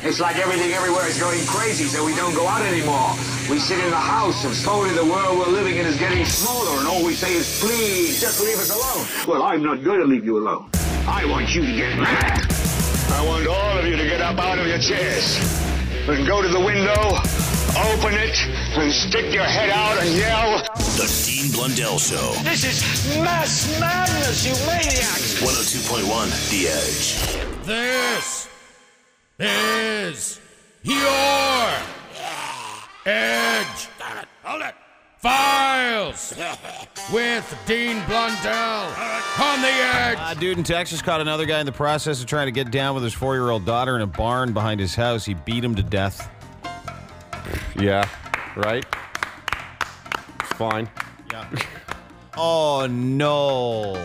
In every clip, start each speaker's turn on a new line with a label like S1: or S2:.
S1: It's like everything everywhere is going crazy, so we don't go out anymore. We sit in the house, and slowly the world we're living in is getting smaller, and all we say is, please, just leave us alone. Well, I'm not going to leave you alone. I want you to get mad. I want all of you to get up out of your chairs and go to the window, open it, and stick your head out and yell.
S2: The Dean Blundell Show.
S1: This is mass madness, you maniacs!
S2: 102.1 The Edge.
S3: This is your Edge. Hold it. Files with Dean Blundell on the Edge.
S4: A dude in Texas caught another guy in the process of trying to get down with his 4-year-old daughter in a barn behind his house. He beat him to death.
S5: Yeah, right? It's fine.
S4: Yeah. Oh, no.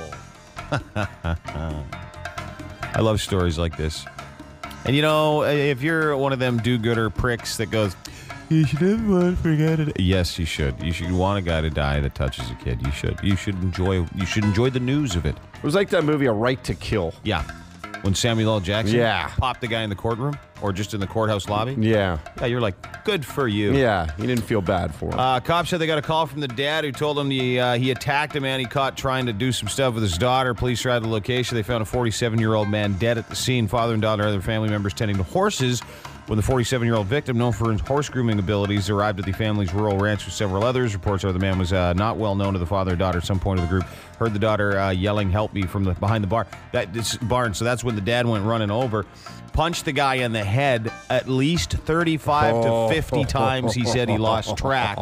S4: I love stories like this. And, you know, if you're one of them do-gooder pricks that goes, you should never want to forget it. Yes, you should. You should want a guy to die that touches a kid. You should. You should enjoy the news of it.
S5: It was like that movie, A Right to Kill.
S4: Yeah. When Samuel L. Jackson popped the guy in the courtroom or just in the courthouse lobby.
S5: Yeah.
S4: Yeah, you're like, good for you.
S5: Yeah, he didn't feel bad for him.
S4: Cops said they got a call from the dad who told them he attacked a man he caught trying to do some stuff with his daughter. Police arrived at the location. They found a 47-year-old man dead at the scene. Father and daughter and other family members tending to horses when the 47-year-old victim, known for his horse grooming abilities, arrived at the family's rural ranch with several others. Reports are the man was not well known to the father and daughter at some point of the group. Heard the daughter yelling, help me, from behind the barn. So that's when the dad went running over. Punched the guy in the head at least 35 to 50 times. He said he lost track.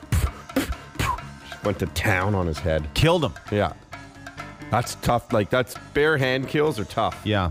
S5: Went to town on his head.
S4: Killed him.
S5: Yeah. That's tough. Like, that's bare hand kills are tough.
S4: Yeah.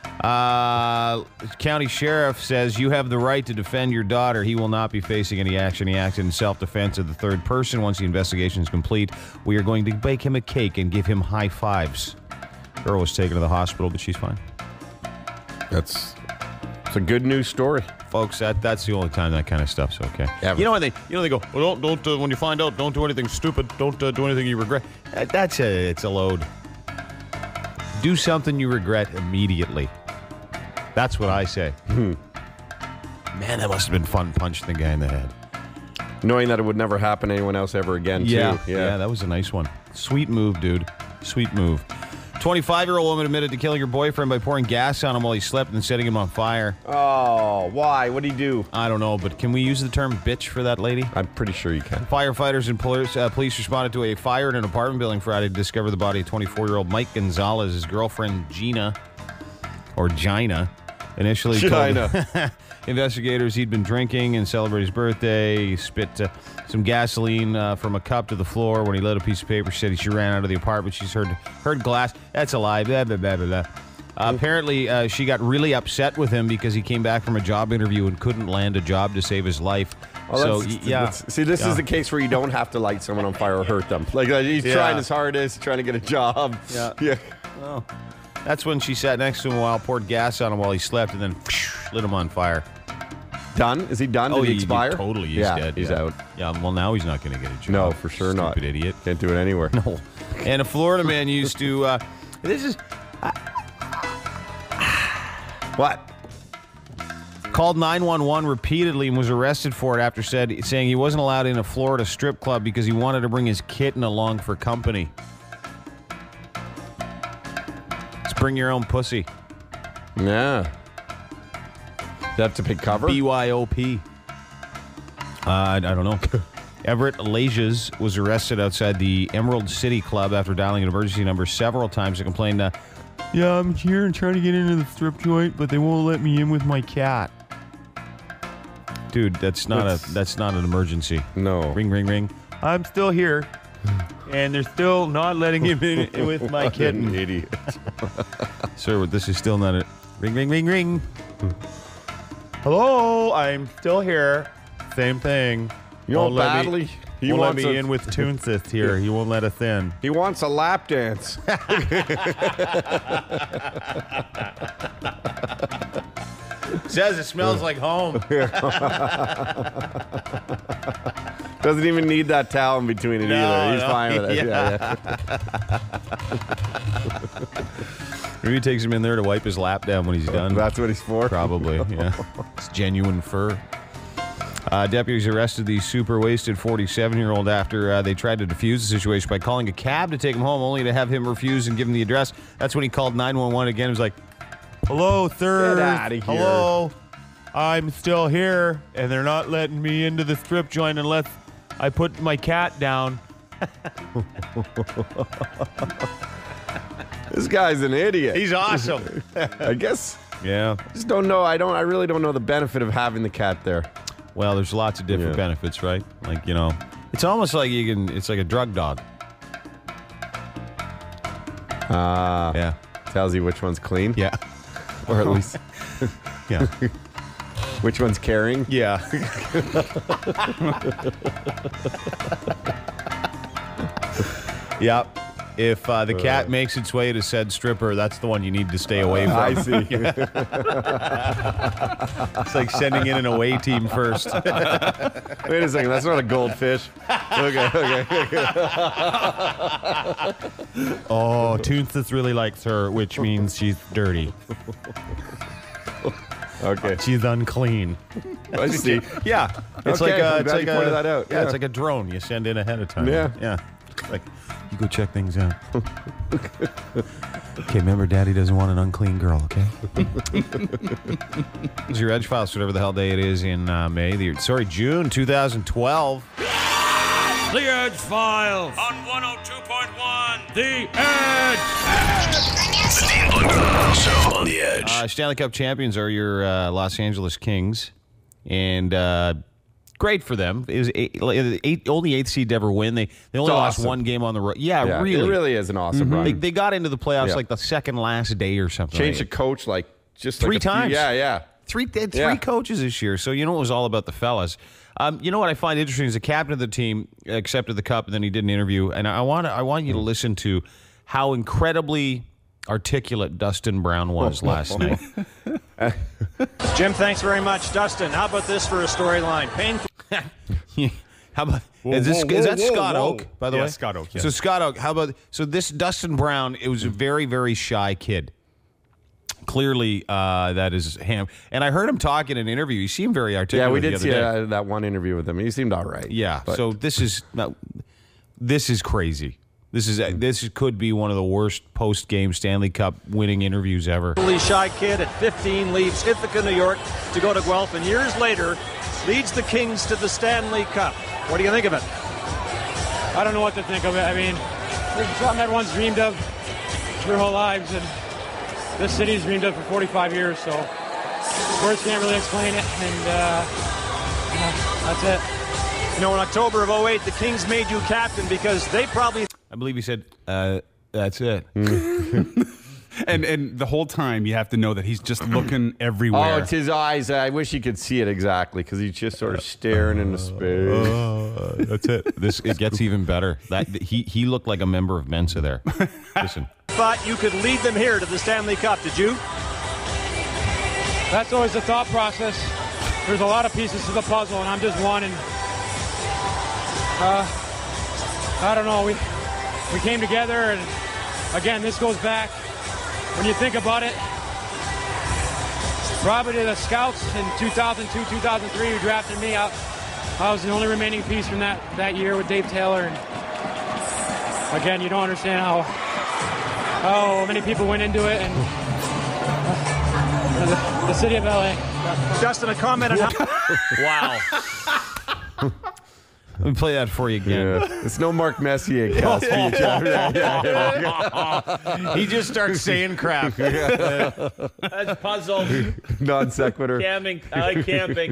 S4: County sheriff says you have the right to defend your daughter. He will not be facing any action. He acted in self-defense of the third person. Once the investigation is complete, we are going to bake him a cake and give him high fives. Girl was taken to the hospital, but she's fine.
S5: It's a good news story,
S4: folks. That's the only time that kind of stuff's okay.
S5: Ever.
S4: You know when they go, well, don't when you find out, don't do anything stupid. Don't do anything you regret. It's a load. Do something you regret immediately. That's what I say. Man, that must have been fun punching the guy in the head.
S5: Knowing that it would never happen to anyone else ever again, too.
S4: Yeah, that was a nice one. Sweet move, dude. Sweet move. 25-year-old woman admitted to killing her boyfriend by pouring gas on him while he slept and setting him on fire.
S5: Oh, why? What did he do?
S4: I don't know, but can we use the term bitch for that lady?
S5: I'm pretty sure you can.
S4: Firefighters and police responded to a fire in an apartment building Friday to discover the body of 24-year-old Mike Gonzalez. His girlfriend, Gina, initially told investigators he'd been drinking and celebrating his birthday. He spit some gasoline from a cup to the floor. When he lit a piece of paper, she said she ran out of the apartment. She's heard glass. That's a lie. Blah, blah, blah, blah, blah. Apparently, she got really upset with him because he came back from a job interview and couldn't land a job to save his life.
S5: Well, see, this is the case where you don't have to light someone on fire or hurt them. Like, he's trying his hardest, trying to get a job. Yeah.
S4: Well, that's when she sat next to him while poured gas on him while he slept and then lit him on fire.
S5: Done? Is he done? Did he expire?
S4: Totally. He's dead.
S5: He's out.
S4: Yeah, well, now he's not going to get a job.
S5: No, for sure not.
S4: Stupid idiot.
S5: Can't do it anywhere.
S4: No. And a Florida man used to... this is...
S5: What?
S4: Called 911 repeatedly and was arrested for it after saying he wasn't allowed in a Florida strip club because he wanted to bring his kitten along for company. Let's bring your own pussy.
S5: Yeah. That to pick cover?
S4: BYOP. I don't know. Everett Lages was arrested outside the Emerald City Club after dialing an emergency number several times to complain yeah, I'm here and trying to get into the strip joint, but they won't let me in with my cat. Dude, that's not an emergency.
S5: No.
S4: Ring, ring, ring. I'm still here, and they're still not letting him in with my kitten.
S5: Idiot.
S4: Sir, this is still not a... Ring, ring, ring, ring. Hello, I'm still here. Same thing.
S5: You know, badly...
S4: He won't let me in with Toonsist here. He won't let us in.
S5: He wants a lap dance.
S4: Says it smells like home.
S5: Doesn't even need that towel in between it either. He's fine with it. Yeah.
S4: Maybe he takes him in there to wipe his lap down when he's done.
S5: That's what he's for?
S4: Probably, yeah. It's genuine fur. Deputies arrested the super wasted 47-year-old after they tried to defuse the situation by calling a cab to take him home, only to have him refuse and give him the address. That's when he called 911 again. He was like, "Hello, sir.
S5: Get out of here.
S4: Hello. I'm still here, and they're not letting me into the strip joint unless I put my cat down."
S5: This guy's an idiot.
S4: He's awesome.
S5: I guess.
S4: Yeah.
S5: Just don't know. I really don't know the benefit of having the cat there.
S4: Well, there's lots of different benefits, right? Like, you know, it's almost like it's like a drug dog. Yeah.
S5: Tells you which one's clean.
S4: Yeah.
S5: Or at least.
S4: Yeah.
S5: Which one's caring.
S4: Yeah. Yep. If the cat makes its way to said stripper, that's the one you need to stay away from.
S5: I see.
S4: It's like sending in an away team first.
S5: Wait a second. That's not a goldfish. Okay.
S4: Oh, Toonsis really likes her, which means she's dirty.
S5: Okay.
S4: She's unclean.
S5: I see.
S4: Yeah. It's
S5: Okay, I'm
S4: like
S5: glad you pointed that out.
S4: Yeah,
S5: Yeah.
S4: it's like a drone you send in ahead of time.
S5: Yeah.
S4: Yeah. Like, you go check things out. Okay, remember, Daddy doesn't want an unclean girl, okay? This is your Edgefiles, whatever the hell day it is in June 2012.
S3: The Edgefiles on 102.1. The Edge.
S2: The Dean Blundell Show on the Edge.
S4: Stanley Cup champions are your Los Angeles Kings. And great for them. It was only eighth seed to ever win. They only lost one game on the road. Yeah, really.
S5: It really is an awesome run.
S4: They got into the playoffs like the second last day or something.
S5: Changed the coach just
S4: three times.
S5: Yeah.
S4: Three coaches this year. So you know it was all about the fellas. You know what I find interesting is the captain of the team accepted the cup and then he did an interview. And I want you to listen to how incredibly articulate Dustin Brown was last night.
S6: Jim, thanks very much. Dustin, how about this for a storyline? Painful.
S4: How about is that Scott Oak, by the way?
S7: Scott Oak. Yeah.
S4: So Scott Oak, how about this Dustin Brown? It was a very, very shy kid. Clearly, that is him. And I heard him talk in an interview. He seemed very articulate.
S5: Yeah, we did see that one interview with him. He seemed all right.
S4: Yeah. So this is crazy. This could be one of the worst post-game Stanley Cup winning interviews ever.
S6: Shy kid at 15 leaves Ithaca, New York to go to Guelph, and years later leads the Kings to the Stanley Cup. What do you think of it?
S8: I don't know what to think of it. I mean, it's something everyone's dreamed of their whole lives, and this city's dreamed of for 45 years, so words can't really explain it, and that's it.
S6: You know, in October of 2008, the Kings made you captain because they probably...
S4: I believe he said, that's it.
S7: And the whole time you have to know that he's just looking everywhere.
S5: Oh, it's his eyes. I wish you could see it exactly because he's just sort of staring into space.
S4: That's it. It gets even better. He looked like a member of Mensa there. Listen.
S6: But you could lead them here to the Stanley Cup, did you?
S8: That's always the thought process. There's a lot of pieces to the puzzle, and I'm just one. And I don't know. We came together, and again, this goes back. When you think about it, probably to the scouts in 2002, 2003 who drafted me out. I was the only remaining piece from that year with Dave Taylor. And again, you don't understand how many people went into it, and the city of LA.
S6: Justin, a comment on how...
S4: Wow. Let me play that for you again.
S5: Yeah. It's no Mark Messier cast.
S4: He just starts saying crap.
S8: That's puzzle.
S5: Non sequitur.
S8: Camping. I like camping.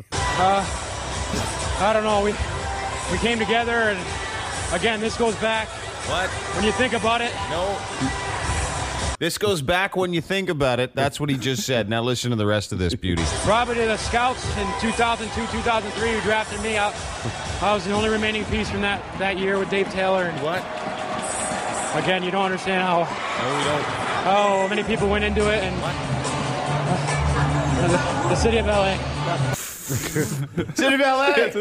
S8: I don't know. We came together, and again, this goes back.
S4: What?
S8: When you think about it.
S4: No. This goes back when you think about it. That's what he just said. Now listen to the rest of this beauty.
S8: Probably to the scouts in 2002, 2003 who drafted me out. I was the only remaining piece from that year with Dave Taylor. And
S4: what?
S8: Again, you don't understand
S4: No, we don't.
S8: how many people went into it, and the city of LA.
S4: City Ballet.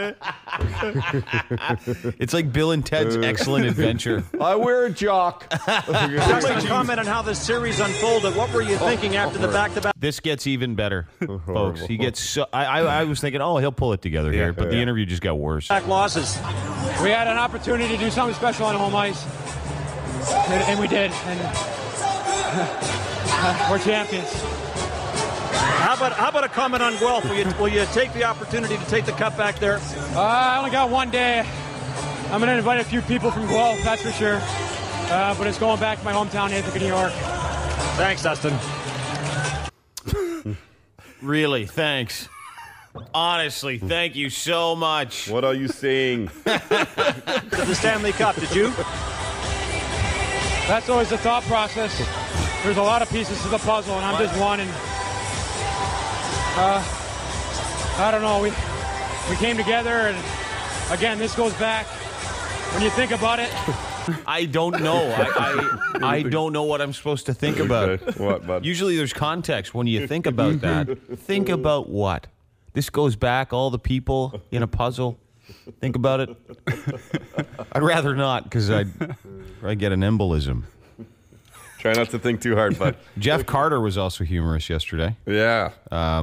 S4: It's like Bill and Ted's Excellent Adventure.
S5: I wear a jock.
S6: Just comment on how this series unfolded. What were you thinking after the back-to-back?
S4: This gets even better, folks. He gets so. I was thinking, oh, he'll pull it together here, but the interview just got worse.
S6: Back losses.
S8: We had an opportunity to do something special on home ice, and we did. And we're champions.
S6: How about a comment on Guelph? Will you take the opportunity to take the cup back there?
S8: I only got one day. I'm going to invite a few people from Guelph, that's for sure. But it's going back to my hometown, Ithaca, New York.
S6: Thanks, Dustin.
S4: Really, thanks. Honestly, thank you so much.
S5: What are you saying?
S6: The Stanley Cup, did you?
S8: That's always the thought process. There's a lot of pieces to the puzzle, and I'm just one. And I don't know. We came together, and again, this goes back. When you think about it,
S4: I don't know. I don't know what I'm supposed to think about.
S5: What, bud?
S4: Usually, there's context when you think about that. Think about what? This goes back, all the people in a puzzle. Think about it. I'd rather not, because I get an embolism.
S5: Try not to think too hard, bud.
S4: Jeff Carter was also humorous yesterday.
S5: Yeah.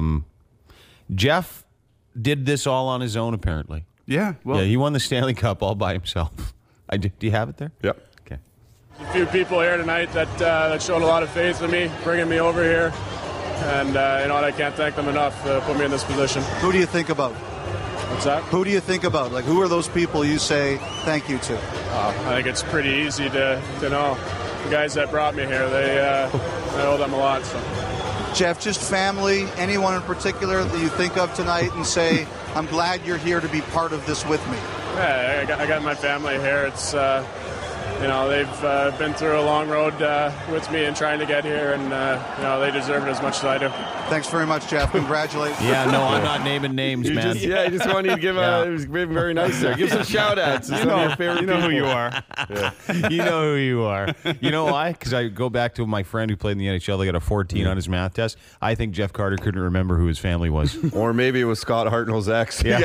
S4: Jeff did this all on his own, apparently.
S7: Yeah. Well,
S4: Yeah, he won the Stanley Cup all by himself. Do you have it there?
S5: Yep.
S4: Okay.
S9: A few people here tonight that showed a lot of faith in me, bringing me over here. And, you know what, I can't thank them enough to put me in this position.
S10: Who do you think about?
S9: What's that?
S10: Who do you think about? Like, who are those people you say thank you to?
S9: I think it's pretty easy to know. The guys that brought me here, I owe them a lot. So.
S10: Jeff, just family, anyone in particular that you think of tonight and say, I'm glad you're here to be part of this with me?
S9: Yeah, I got my family here. It's, you know, they've been through a long road with me and trying to get here, and, you know, they deserve it as much as I do.
S10: Thanks very much, Jeff. Congratulations.
S4: Yeah, no, I'm not naming names, man.
S5: I just wanted you to give it was very nice there. Give some shout-outs.
S7: you know who you are.
S4: Yeah. You know who you are. You know why? Because I go back to my friend who played in the NHL. They got a 14 on his math test. I think Jeff Carter couldn't remember who his family was.
S5: Or maybe it was Scott Hartnell's ex.
S4: Yeah.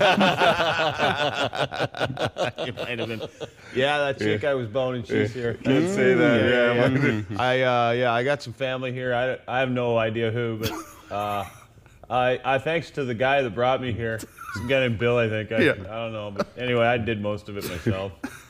S4: It might have been. Yeah, that chick I was boning, she's here.
S5: Can't say that.
S4: Yeah. I got some family here. I have no idea who, but I thanks to the guy that brought me here. Some guy named Bill, I think. I don't know, but anyway, I did most of it myself.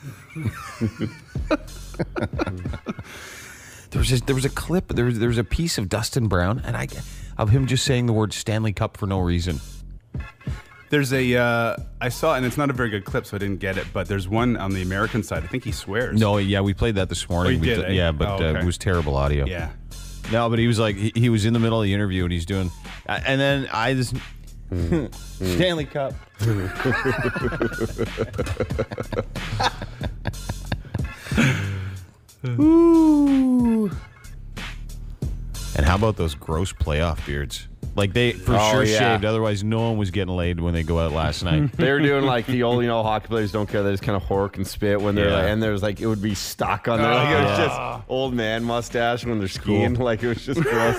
S4: There was a clip. There was a piece of Dustin Brown, and of him just saying the word Stanley Cup for no reason.
S7: There's I saw, and it's not a very good clip, so I didn't get it, but there's one on the American side. I think he swears.
S4: No, yeah, we played that this morning.
S7: Oh, you did, eh?
S4: Yeah, but
S7: okay.
S4: It was terrible audio.
S7: Yeah.
S4: No, but he was like, he was in the middle of the interview, and he's doing, and then I just, Stanley Cup. Ooh. And how about those gross playoff beards? Like they for sure shaved, otherwise no one was getting laid when they go out last night.
S5: They were doing like the old, hockey players don't care. They just kind of hork and spit when they're like, and there's like, it would be stuck on there. Like it was just old man mustache when they're skiing. Cool. Like it was just gross.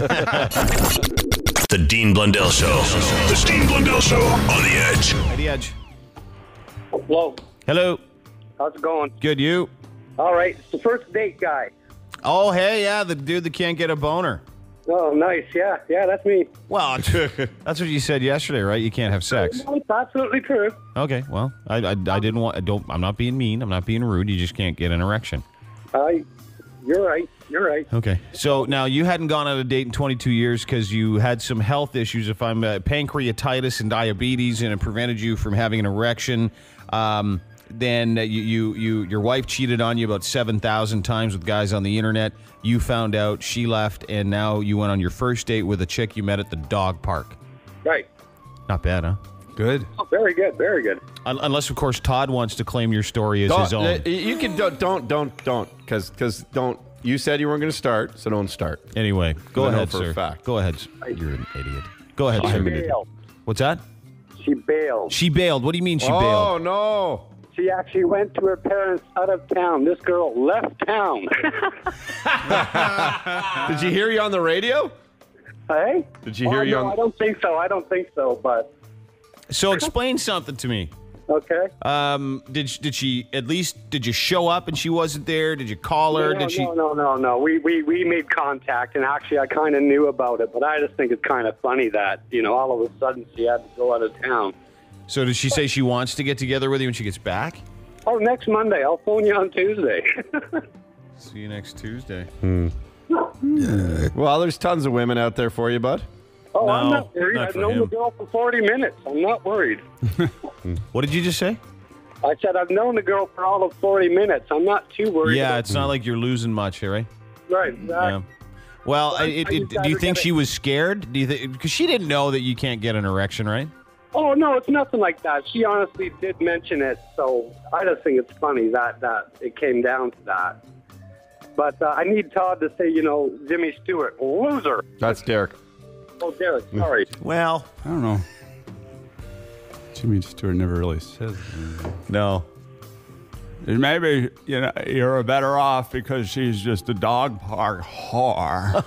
S2: The Dean Blundell Show. The Dean Blundell Show on the Edge.
S4: At the Edge.
S11: Hello.
S4: Hello.
S11: How's it going?
S4: Good, you?
S11: All right. It's the first date guy.
S4: Oh, hey, yeah, the dude that can't get a boner.
S11: Oh, nice. Yeah, that's me.
S4: Well, that's what you said yesterday, right? You can't have sex.
S11: No, it's absolutely true.
S4: Okay, well, I didn't want. I'm not being mean. I'm not being rude. You just can't get an erection.
S11: You're right. You're right.
S4: Okay, so now you hadn't gone on a date in 22 years because you had some health issues. If I'm pancreatitis and diabetes, and it prevented you from having an erection. Then your wife cheated on you about 7,000 times with guys on the internet. You found out, she left, and now you went on your first date with a chick you met at the dog park.
S11: Right.
S4: Not bad, huh?
S7: Good.
S11: Oh, very good. Very good.
S4: Unless, of course, Todd wants to claim your story as his own.
S5: You can don't because don't. You said you weren't going to start, so don't start.
S4: Anyway, go ahead,
S5: for
S4: sir.
S5: A fact.
S4: Go ahead. You're an idiot. Go ahead, sir.
S11: Bailed.
S4: What's that?
S11: She bailed.
S4: She bailed. What do you mean she bailed?
S5: Oh no.
S11: She actually went to her parents out of town. This girl left town.
S5: Did you hear you on the radio?
S11: Hey?
S5: Did she hear you
S11: no,
S5: on?
S11: I don't think so, but...
S4: So explain something to me.
S11: Okay.
S4: Did you show up and she wasn't there? Did you call her?
S11: No. We made contact, and actually I kind of knew about it, but I just think it's kind of funny that, all of a sudden she had to go out of town.
S4: So did she say she wants to get together with you when she gets back?
S11: Oh, next Monday. I'll phone you on Tuesday.
S4: See you next Tuesday.
S5: Well, there's tons of women out there for you, bud.
S11: Oh,
S4: No,
S11: I'm not worried.
S4: not
S11: I've
S4: for
S11: known the
S4: him.
S11: girl for 40 minutes. I'm not worried.
S4: What did you just say?
S11: I said I've known the girl for all of 40 minutes. I'm not too worried.
S4: Yeah, it's not like you're losing much here, right?
S11: Right, exactly.
S4: Yeah. Well, do you think she was scared? Do you think because she didn't know that you can't get an erection, right?
S11: Oh, no, it's nothing like that. She honestly did mention it, so I just think it's funny that it came down to that. But I need Todd to say, Jimmy Stewart, loser.
S5: That's Derek.
S11: Oh, Derek, sorry.
S4: Well,
S7: I don't know. Jimmy Stewart never really says anything.
S4: No.
S7: Maybe, you're better off because she's just a dog park whore.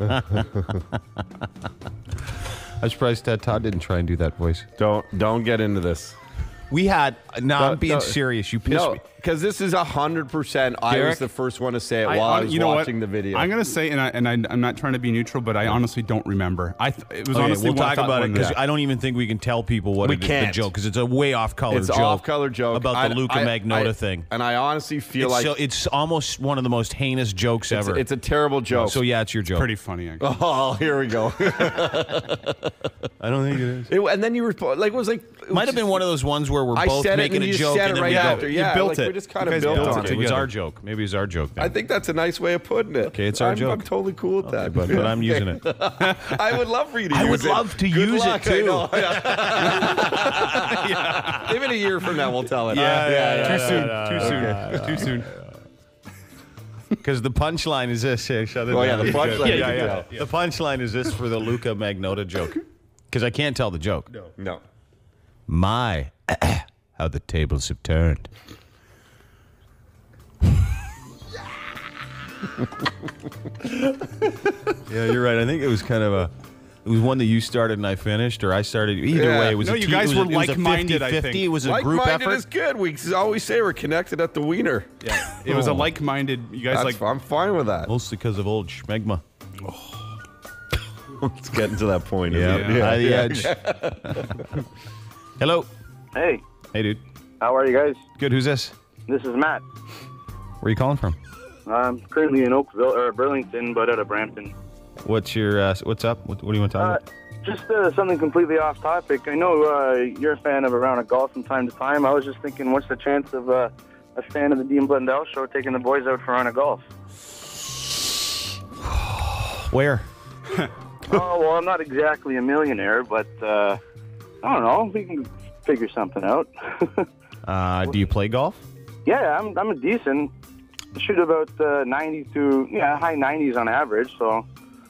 S4: I'm surprised that Todd didn't try and do that voice.
S5: Don't get into this.
S4: We had... No, I'm being serious. You pissed me.
S5: Because this is 100%. I was the first one to say it while I was watching the video.
S7: I'm going to say, and I'm not trying to be neutral, but I honestly don't remember. It was honestly
S4: we'll talk about it because I don't even think we can tell people what the joke, because it's a way off-color joke.
S5: It's an off-color joke.
S4: About the Luka Magnotta thing.
S5: And I honestly feel
S4: it's almost one of the most heinous jokes ever.
S5: It's a terrible joke.
S4: So yeah, it's your joke.
S7: Pretty funny, actually.
S5: Oh, here we go.
S4: I don't think it is.
S5: And then you were it was like...
S4: Might have been one of those ones where we're both making a joke and then
S5: right
S4: we
S5: after.
S4: go.
S5: Yeah,
S7: you built it.
S5: We just kind of built on it.
S4: It was our joke. Maybe it's our joke. Then.
S5: I think that's a nice way of putting it.
S4: Okay, it's our joke.
S5: I'm totally cool with that.
S4: But I'm using it.
S5: I would love for you to use it.
S4: I would love to use it, too.
S5: Yeah. Give it a year from now, we'll tell it.
S7: Too soon.
S4: Because the punchline is this. Hey, shut it
S5: Oh,
S4: down.
S5: yeah, the punchline.
S4: Yeah. The punchline is this for the Luka Magnotta joke. Because I can't tell the joke.
S5: No.
S4: My, how the tables have turned. Yeah, you're right. I think it was kind of it was one that you started and I finished, or I started. Either way, it was
S7: you guys were like-minded, I think.
S4: It was a group
S5: Like-minded
S4: effort.
S5: is good. We always say we're connected at the wiener.
S7: Yeah. It was a like-minded. You guys
S5: I'm fine with that.
S4: Mostly because of old schmegma.
S5: It's getting to that point.
S4: Yeah.
S5: Yeah.
S4: The edge. Hello.
S12: Hey.
S4: Hey, dude.
S12: How are you guys?
S4: Good. Who's this?
S12: This is Matt.
S4: Where are you calling from?
S12: I'm currently in Oakville or Burlington, but out of Brampton.
S4: What's your what's up? What do you want to talk about?
S12: Just something completely off topic. I know you're a fan of a round of golf from time to time. I was just thinking, what's the chance of a fan of the Dean Blundell show taking the boys out for a round of golf?
S4: Where?
S12: Oh, well, I'm not exactly a millionaire, but I don't know. We can figure something out.
S4: Do you play golf?
S12: Yeah, I'm a decent. I shoot about 90 to high 90s on average. So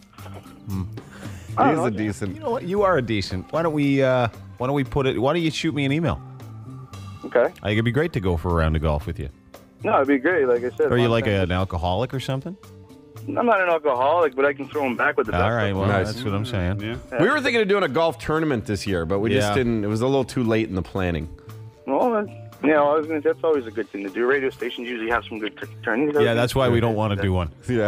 S5: He's a decent.
S4: You know what? You are a decent. Why don't we put it? Why don't you shoot me an email?
S12: Okay.
S4: I think it'd be great to go for a round of golf with you.
S12: No, it'd be great. Like I said.
S4: Are you like an alcoholic or something?
S12: I'm not an alcoholic, but I can throw them back with the best.
S4: All right, well,
S5: Nice.
S4: that's what I'm saying.
S7: Yeah.
S5: We were thinking of doing a golf tournament this year, but we just didn't. It was a little too late in the planning.
S12: Well, I was going to say that's always a good thing to do. Radio stations usually have some good tournaments.
S4: Yeah, that's why we don't want to do one.
S5: Yeah.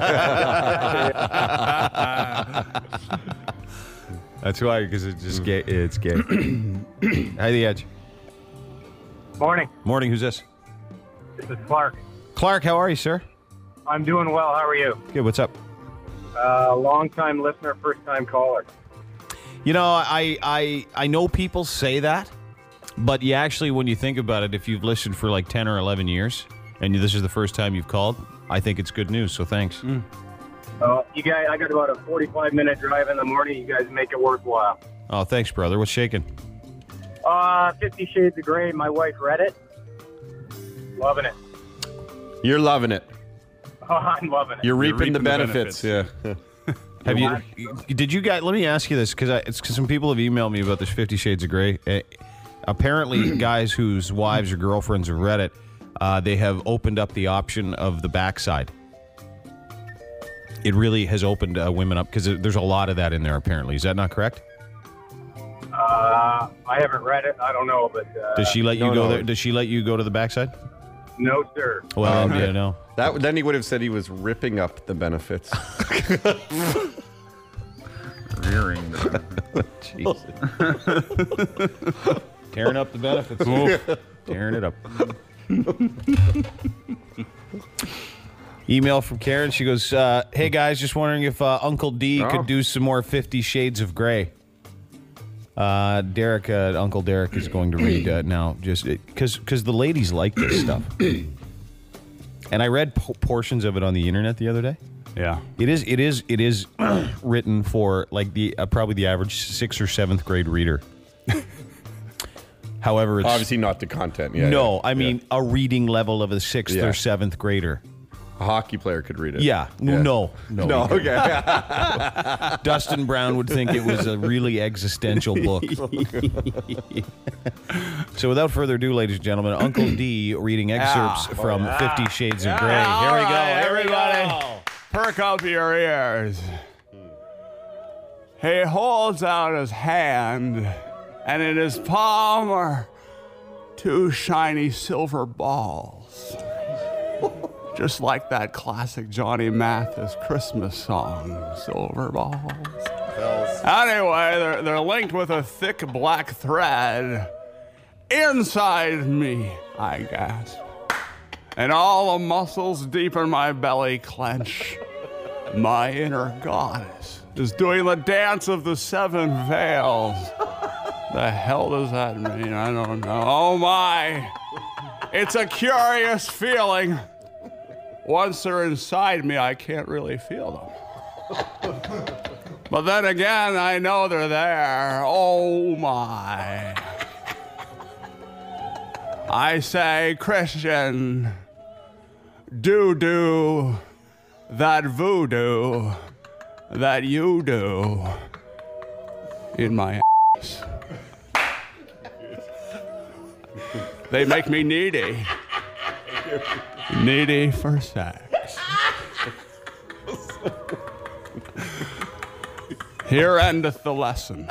S4: That's why, because it's just gay. It's gay. Hi, The Edge.
S13: Morning.
S4: Morning. Who's this?
S13: This is Clark.
S4: Clark, how are you, sir?
S13: I'm doing well. How are you?
S4: Good. What's up?
S13: Long-time listener, first-time caller.
S4: You know, I know people say that, but you actually, when you think about it, if you've listened for like 10 or 11 years, and this is the first time you've called, I think it's good news, so thanks.
S13: You guys, I got about a 45-minute drive in the morning. You guys make it worthwhile.
S4: Oh, thanks, brother. What's shaking?
S13: 50 Shades of Grey. My wife read it. Loving it.
S5: You're loving it.
S13: Oh, I'm loving it.
S5: You're reaping the benefits. Yeah.
S4: Have you? Did you guys? Let me ask you this, because some people have emailed me about this 50 Shades of Grey. Apparently, guys whose wives or girlfriends have read it, they have opened up the option of the backside. it really has opened women up because there's a lot of that in there. Apparently, is that not correct?
S13: I haven't read it. I don't know, but
S4: Does she let you go there? Does she let you go to the backside?
S13: No, sir.
S4: Well, no.
S5: Then he would have said he was ripping up the benefits.
S4: Rearing them. Jesus. Tearing up the benefits. Tearing it up. Email from Karen. She goes, hey guys, just wondering if Uncle D could do some more 50 Shades of Grey. Derek, Uncle Derek is going to read now, just because the ladies like this stuff. And I read portions of it on the internet the other day.
S7: Yeah,
S4: it is written for like the probably the average 6th or 7th grade reader. However, it's
S5: obviously not the content. Yeah.
S4: No, I mean a reading level of a 6th or 7th grader.
S5: A hockey player could read it.
S4: Yeah. No.
S5: Okay.
S4: Dustin Brown would think it was a really existential book. So without further ado, ladies and gentlemen, Uncle D reading excerpts from 50 Shades of Grey. Here we go, everybody.
S14: Perk up your ears. He holds out his hand, and in his palm are 2 shiny silver balls. Just like that classic Johnny Mathis Christmas song, Silver Balls. Anyway, they're linked with a thick black thread inside me, I gasp. And all the muscles deep in my belly clench. My inner goddess is doing the dance of the 7 veils. The hell does that mean? I don't know. Oh my. It's a curious feeling. Once they're inside me, I can't really feel them. But then again, I know they're there. Oh my. I say, Christian, do that voodoo that you do in my ass. They make me needy. Needy for sex. Here endeth the lesson.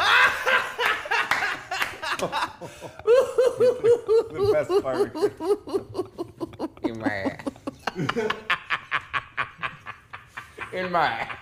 S5: The best part.
S14: In my ass. In my ass.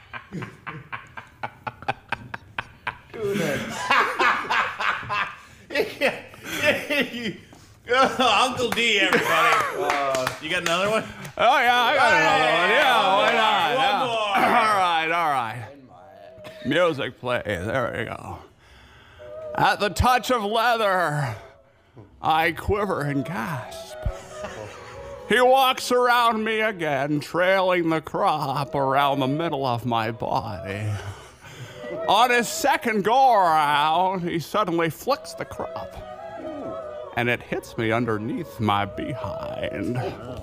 S4: Uncle D, everybody. You got another one?
S14: Oh, yeah, I got another one. Yeah, why not? Yeah. All right. Music play. There we go. At the touch of leather, I quiver and gasp. He walks around me again, trailing the crop around the middle of my body. On his second go-around, he suddenly flicks the crop, and it hits me underneath my behind.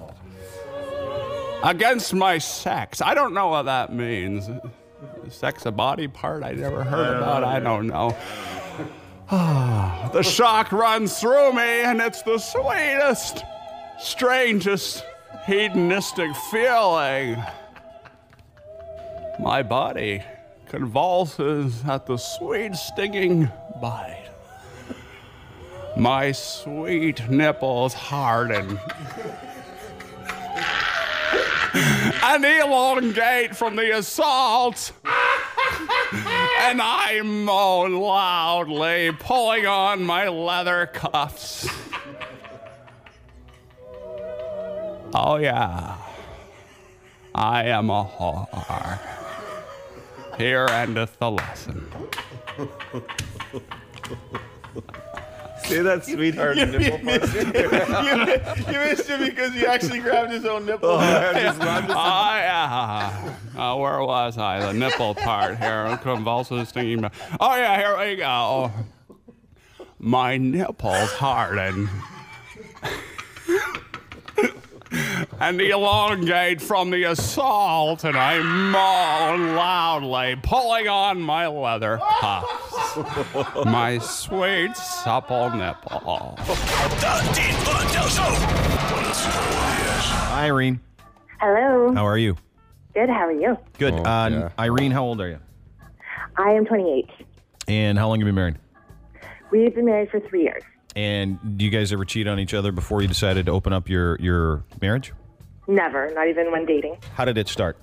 S14: Against my sex. I don't know what that means. Sex a body part I never heard about? I don't know. The shock runs through me, and it's the sweetest, strangest, hedonistic feeling. My body convulses at the sweet, stinging bite. My sweet nipples harden and elongate from the assault. And I moan loudly, pulling on my leather cuffs. Oh yeah, I am a whore. Here endeth the lesson.
S5: See that sweetheart nipple part?
S4: You missed him because he actually grabbed his own nipple.
S14: Yeah. Where was I? The nipple part here. Convulsive stinging. Oh yeah, here we go. My nipples harden. And elongate from the assault, and I moan loudly, pulling on my leather cuffs. My sweet, supple nipple.
S2: The Dean Blundell Show.
S4: Hi, Irene.
S15: Hello.
S4: How are you?
S15: Good, how are you?
S4: Good. Irene, how old are you?
S15: I am 28.
S4: And how long have you been married?
S15: We've been married for 3 years.
S4: And do you guys ever cheat on each other before you decided to open up your marriage?
S15: Never, not even when dating.
S4: How did it start?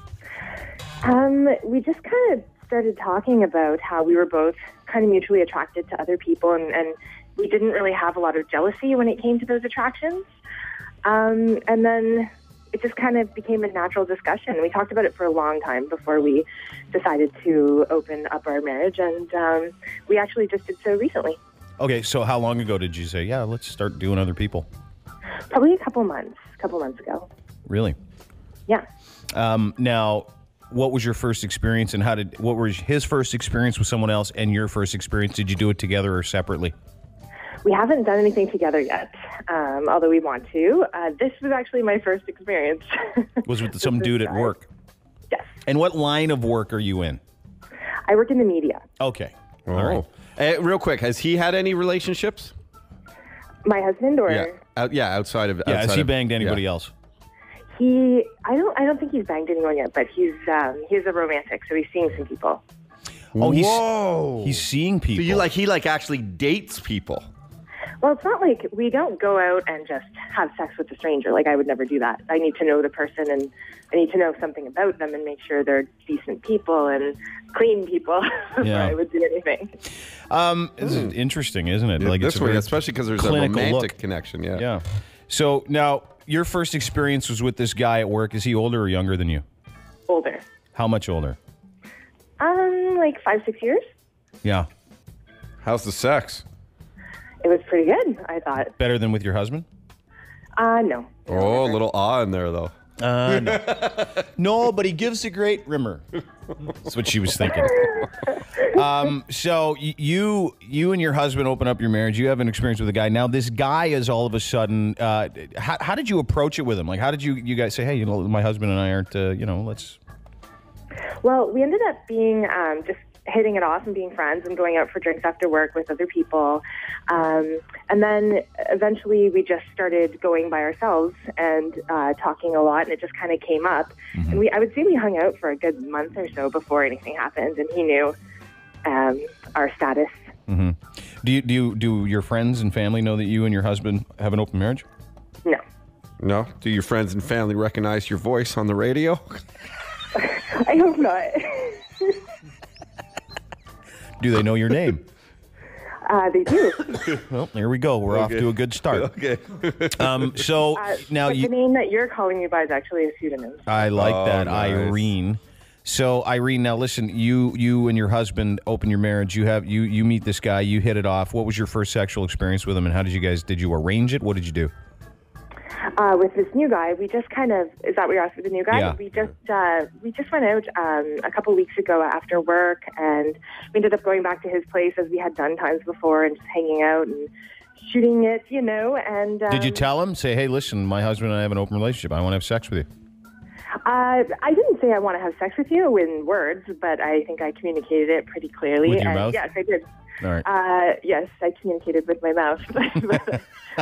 S15: We just kind of started talking about how we were both kind of mutually attracted to other people, and we didn't really have a lot of jealousy when it came to those attractions. And then it just kind of became a natural discussion. We talked about it for a long time before we decided to open up our marriage, and we actually just did so recently.
S4: Okay, so how long ago did you say, yeah, let's start doing other people?
S15: Probably a couple months ago.
S4: Really?
S15: Yeah.
S4: Now, what was your first experience, and what was his first experience with someone else and your first experience? Did you do it together or separately?
S15: We haven't done anything together yet, although we want to. This was actually my first experience.
S4: Was with some dude at work?
S15: Yes.
S4: And what line of work are you in?
S15: I work in the media.
S4: Okay.
S5: Oh.
S4: All right.
S5: Real quick, has he had any relationships?
S15: My husband, or
S5: outside of
S4: has he banged anybody else?
S15: I don't think he's banged anyone yet, but he's a romantic, so he's seeing some people.
S4: Oh, he's seeing people.
S5: So he actually dates people.
S15: Well, it's not like we don't go out and just have sex with a stranger. Like, I would never do that. I need to know the person, and I need to know something about them and make sure they're decent people and clean people before I would do anything.
S4: This is interesting, isn't it?
S5: Yeah,
S4: like
S5: this
S4: it's
S5: way, especially because there's a romantic connection. Yeah.
S4: Yeah. So now, your first experience was with this guy at work. Is he older or younger than you?
S15: Older.
S4: How much older?
S15: Like 5-6 years.
S4: Yeah.
S5: How's the sex?
S15: It was pretty good, I thought.
S4: Better than with your husband?
S15: No.
S5: Oh, a little awe in there, though.
S4: No. No, but he gives a great rimmer. That's what she was thinking. So you and your husband open up your marriage. You have an experience with a guy. Now, this guy is all of a sudden, how did you approach it with him? Like, how did you guys say, hey, my husband and I aren't, let's...
S15: Well, we ended up being just hitting it off and being friends and going out for drinks after work with other people. And then eventually we just started going by ourselves and talking a lot, and it just kind of came up. Mm-hmm. And I would say we hung out for a good month or so before anything happened, and he knew our status.
S4: Mm-hmm. Do your friends and family know that you and your husband have an open marriage?
S15: No.
S5: No? Do your friends and family recognize your voice on the radio?
S15: I hope not.
S4: Do they know your name?
S15: They do.
S4: Well, here we go. We're off to a good start.
S5: Okay.
S4: So now
S15: the name that you're calling me by is actually a pseudonym.
S4: I like that,
S5: nice.
S4: Irene. So Irene, now listen. You and your husband open your marriage. You meet this guy. You hit it off. What was your first sexual experience with him, and how did you arrange it? What did you do?
S15: With this new guy, we just kind of, is that what you're asking, the new guy?
S4: Yeah.
S15: We just went out a couple weeks ago after work, and we ended up going back to his place as we had done times before and just hanging out and shooting it, and...
S4: Did you tell him? Say, hey, listen, my husband and I have an open relationship. I want to have sex with you.
S15: I didn't say I want to have sex with you in words, but I think I communicated it pretty clearly.
S4: With your mouth?
S15: Yes, I did.
S4: All right.
S15: Yes, I communicated with my mouth, but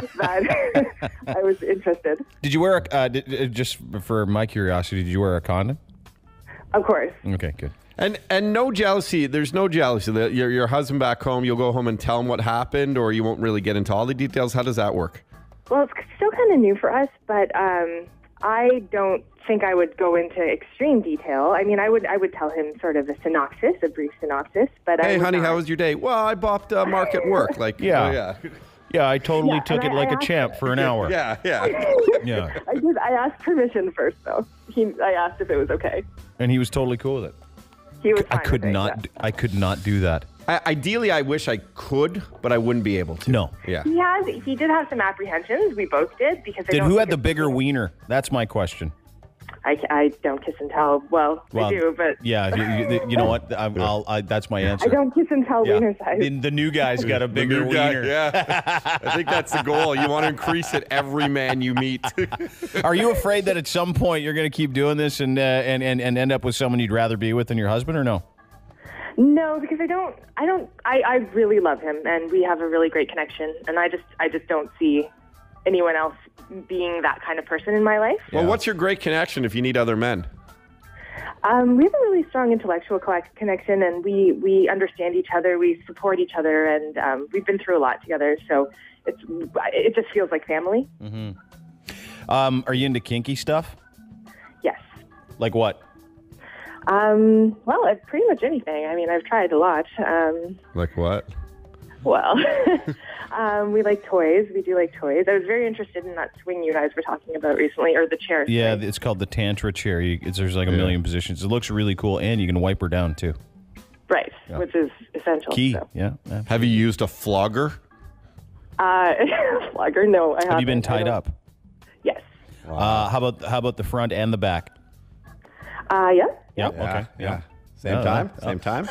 S15: I was interested.
S4: Did you wear just for my curiosity, did you wear a condom?
S15: Of course.
S4: Okay, good.
S5: And no jealousy. There's no jealousy. Your husband back home, you'll go home and tell him what happened, or you won't really get into all the details. How does that work?
S15: Well, it's still kind of new for us, but I don't think I would go into extreme detail. I mean, I would tell him sort of a brief synopsis. But
S5: hey, honey, how was your day? Well, I bopped Mark at work. Like,
S4: yeah. Yeah, I totally took it like a champ for an hour.
S5: Yeah.
S4: Yeah.
S15: I did. I asked permission first, though. I asked if it was okay.
S4: And he was totally cool with it.
S15: He was.
S4: I could not do that.
S5: Ideally, I wish I could, but I wouldn't be able to.
S4: No.
S5: Yeah.
S15: He did have some apprehensions. We both did because.
S4: Who had the bigger wiener? That's my question.
S15: I don't kiss and tell. Well, I do, but
S4: yeah, you know what? That's my answer.
S15: I don't kiss and tell wiener size.
S4: The new guy's got a bigger wiener.
S5: Yeah, I think that's the goal. You want to increase it every man you meet.
S4: Are you afraid that at some point you're going to keep doing this and end up with someone you'd rather be with than your husband, or no?
S15: No, because I really love him, and we have a really great connection, and I just don't see anyone else being that kind of person in my life.
S5: Well, what's your great connection if you need other men?
S15: We have a really strong intellectual connection, and we understand each other. We support each other, and we've been through a lot together. So it just feels like family.
S4: Mm-hmm. Are you into kinky stuff?
S15: Yes.
S4: Like what?
S15: Well, pretty much anything. I mean, I've tried a lot.
S5: Like what?
S15: Well, we like toys. We do like toys. I was very interested in that swing you guys were talking about recently, or the chair.
S4: Yeah, it's called the Tantra chair. There's like a million positions. It looks really cool, and you can wipe her down, too.
S15: Right,
S4: Yeah.
S15: which is essential.
S4: Key,
S15: So.
S4: yeah. Absolutely.
S5: Have you used a flogger?
S15: Flogger? No, I haven't.
S4: Have you been tied up?
S15: Yes.
S4: How about the front and the back?
S15: Yeah.
S4: Yeah. Okay. Yeah.
S5: Same time? Same time?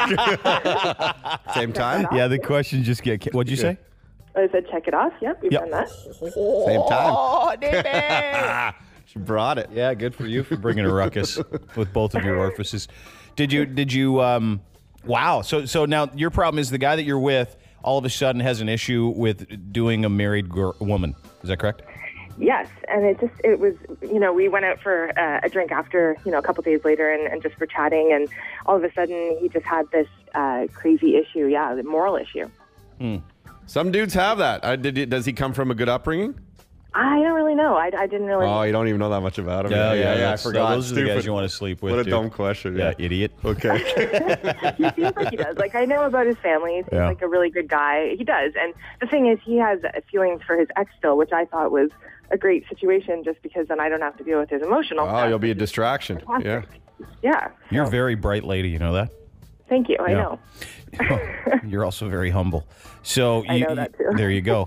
S5: Same time?
S4: Yeah, the questions just get... What'd you say?
S15: I said check it off. Yep, we've done that.
S5: Same time.
S4: Oh, David!
S5: She brought it.
S4: Yeah, good for you for bringing a ruckus with both of your orifices. Did you? Wow. So now your problem is the guy that you're with all of a sudden has an issue with doing a married woman. Is that correct?
S15: Yes, and it was, we went out for a drink after, a couple days later and just for chatting, and all of a sudden he just had this crazy issue, the moral issue.
S5: Some dudes have that. Does he come from a good upbringing?
S15: I don't really know. I didn't really.
S5: Oh, you don't even know that much about him.
S4: Yeah, I forgot. Those are the
S5: Stupid.
S4: guys you want to sleep with.
S5: What a
S4: dude.
S5: dumb question.
S4: Yeah, idiot.
S5: Okay.
S15: He seems like he does. Like, I know about his family. He seems like a really good guy. He does. And the thing is, he has feelings for his ex still, which I thought was a great situation just because then I don't have to deal with his emotional stuff.
S5: You'll be a distraction.
S15: Fantastic. Yeah.
S4: You're a very bright lady, you know that?
S15: Thank you. I know.
S4: You're also very humble. So
S15: I know that too.
S4: There you go.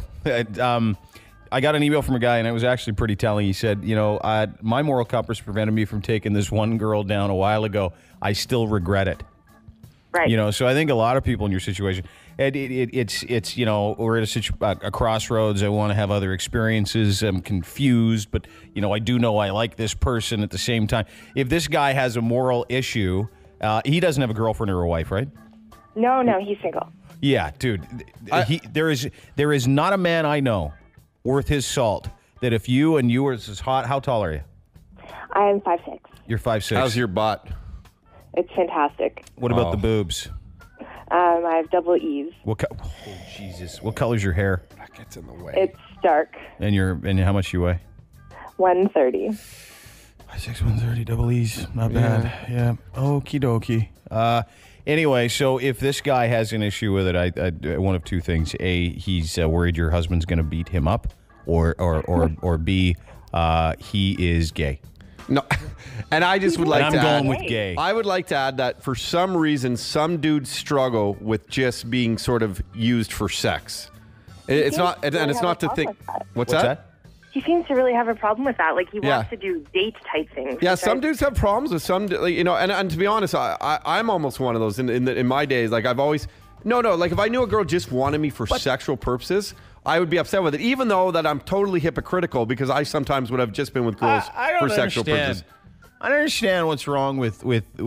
S4: I got an email from a guy, and it was actually pretty telling. He said, my moral compass prevented me from taking this one girl down a while ago. I still regret it.
S15: Right.
S4: So I think a lot of people in your situation, it's we're at a crossroads. I want to have other experiences. I'm confused, but, I do know I like this person at the same time. If this guy has a moral issue, he doesn't have a girlfriend or a wife, right?
S15: No, he's single.
S4: Yeah, dude. There is not a man I know worth his salt that if you were as hot, how tall are you?
S15: I am 5'6".
S4: You're 5'6".
S5: How's your butt?
S15: It's fantastic.
S4: What about the boobs?
S15: I have double E's.
S4: Oh, Jesus. What color's your hair?
S5: That gets in the way.
S15: It's dark.
S4: And how much you weigh?
S15: 130.
S4: 5'6", 130, double E's. Not bad. Yeah. Okie dokie. Anyway, so if this guy has an issue with it, I one of two things: A, he's worried your husband's going to beat him up, or B, he is gay.
S5: No, and I just would like
S4: I'm
S5: to
S4: going
S5: add,
S4: with gay.
S5: I would like to add that for some reason, some dudes struggle with just being sort of used for sex. It's not, and it's not to think. What's that?
S15: He seems to really have a problem with that. Like, he wants to do date type things.
S5: Yeah, some dudes have problems with some, and to be honest, I'm almost one of those in my days. Like, I've always, like if I knew a girl just wanted me for sexual purposes, I would be upset with it, even though that I'm totally hypocritical because I sometimes would have just been with girls for sexual purposes.
S4: I don't understand what's wrong with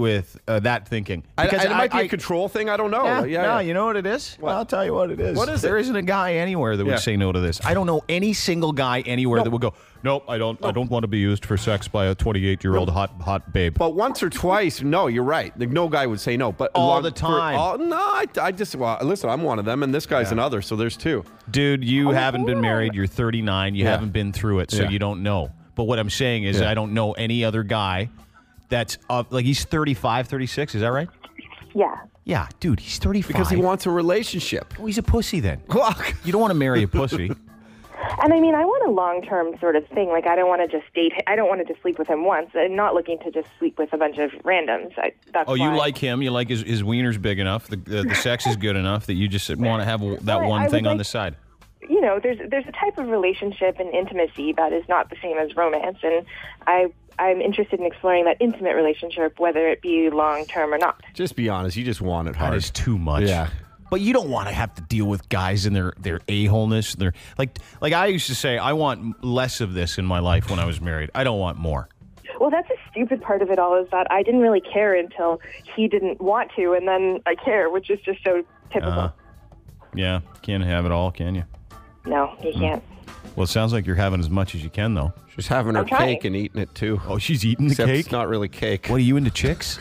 S4: that thinking.
S5: Because it might be a control thing. I don't know.
S4: You know what it is?
S5: What?
S4: I'll tell you what it is.
S5: What is it?
S4: There isn't a guy anywhere that would say no to this. I don't know any single guy anywhere that would go, nope, I don't want to be used for sex by a 28-year-old hot babe.
S5: But once or twice, no, you're right. Like, no guy would say no. But
S4: all the time.
S5: I just listen. I'm one of them, and this guy's another. So there's two.
S4: Dude, you haven't been married. You're 39. You haven't been through it, so you don't know. But what I'm saying is, I don't know any other guy that's like he's 35, 36. Is that right?
S15: Yeah.
S4: Yeah, dude, he's 35.
S5: Because he wants a relationship.
S4: Oh, he's a pussy then. You don't want to marry a pussy.
S15: And I mean, I want a long-term sort of thing. Like, I don't want to just date. I don't want to just sleep with him once. I'm not looking to just sleep with a bunch of randoms. That's
S4: you like him. You like his wiener's big enough. The sex is good enough that you just want to have that one thing on the side.
S15: There's a type of relationship and intimacy that is not the same as romance, and I'm interested in exploring that intimate relationship, whether it be long-term or not.
S5: Just be honest. You just want it hard.
S4: That is too much.
S5: Yeah.
S4: But you don't want to have to deal with guys and their a-holeness. They're like I used to say, I want less of this in my life when I was married. I don't want more.
S15: Well, that's a stupid part of it all, is that I didn't really care until he didn't want to, and then I care, which is just so typical.
S4: Yeah, can't have it all, can you?
S15: No, you can't.
S4: Well, it sounds like you're having as much as you can, though.
S5: She's having her cake and eating it, too.
S4: Oh, she's eating the
S5: Except
S4: cake?
S5: It's not really cake.
S4: What, are you into chicks?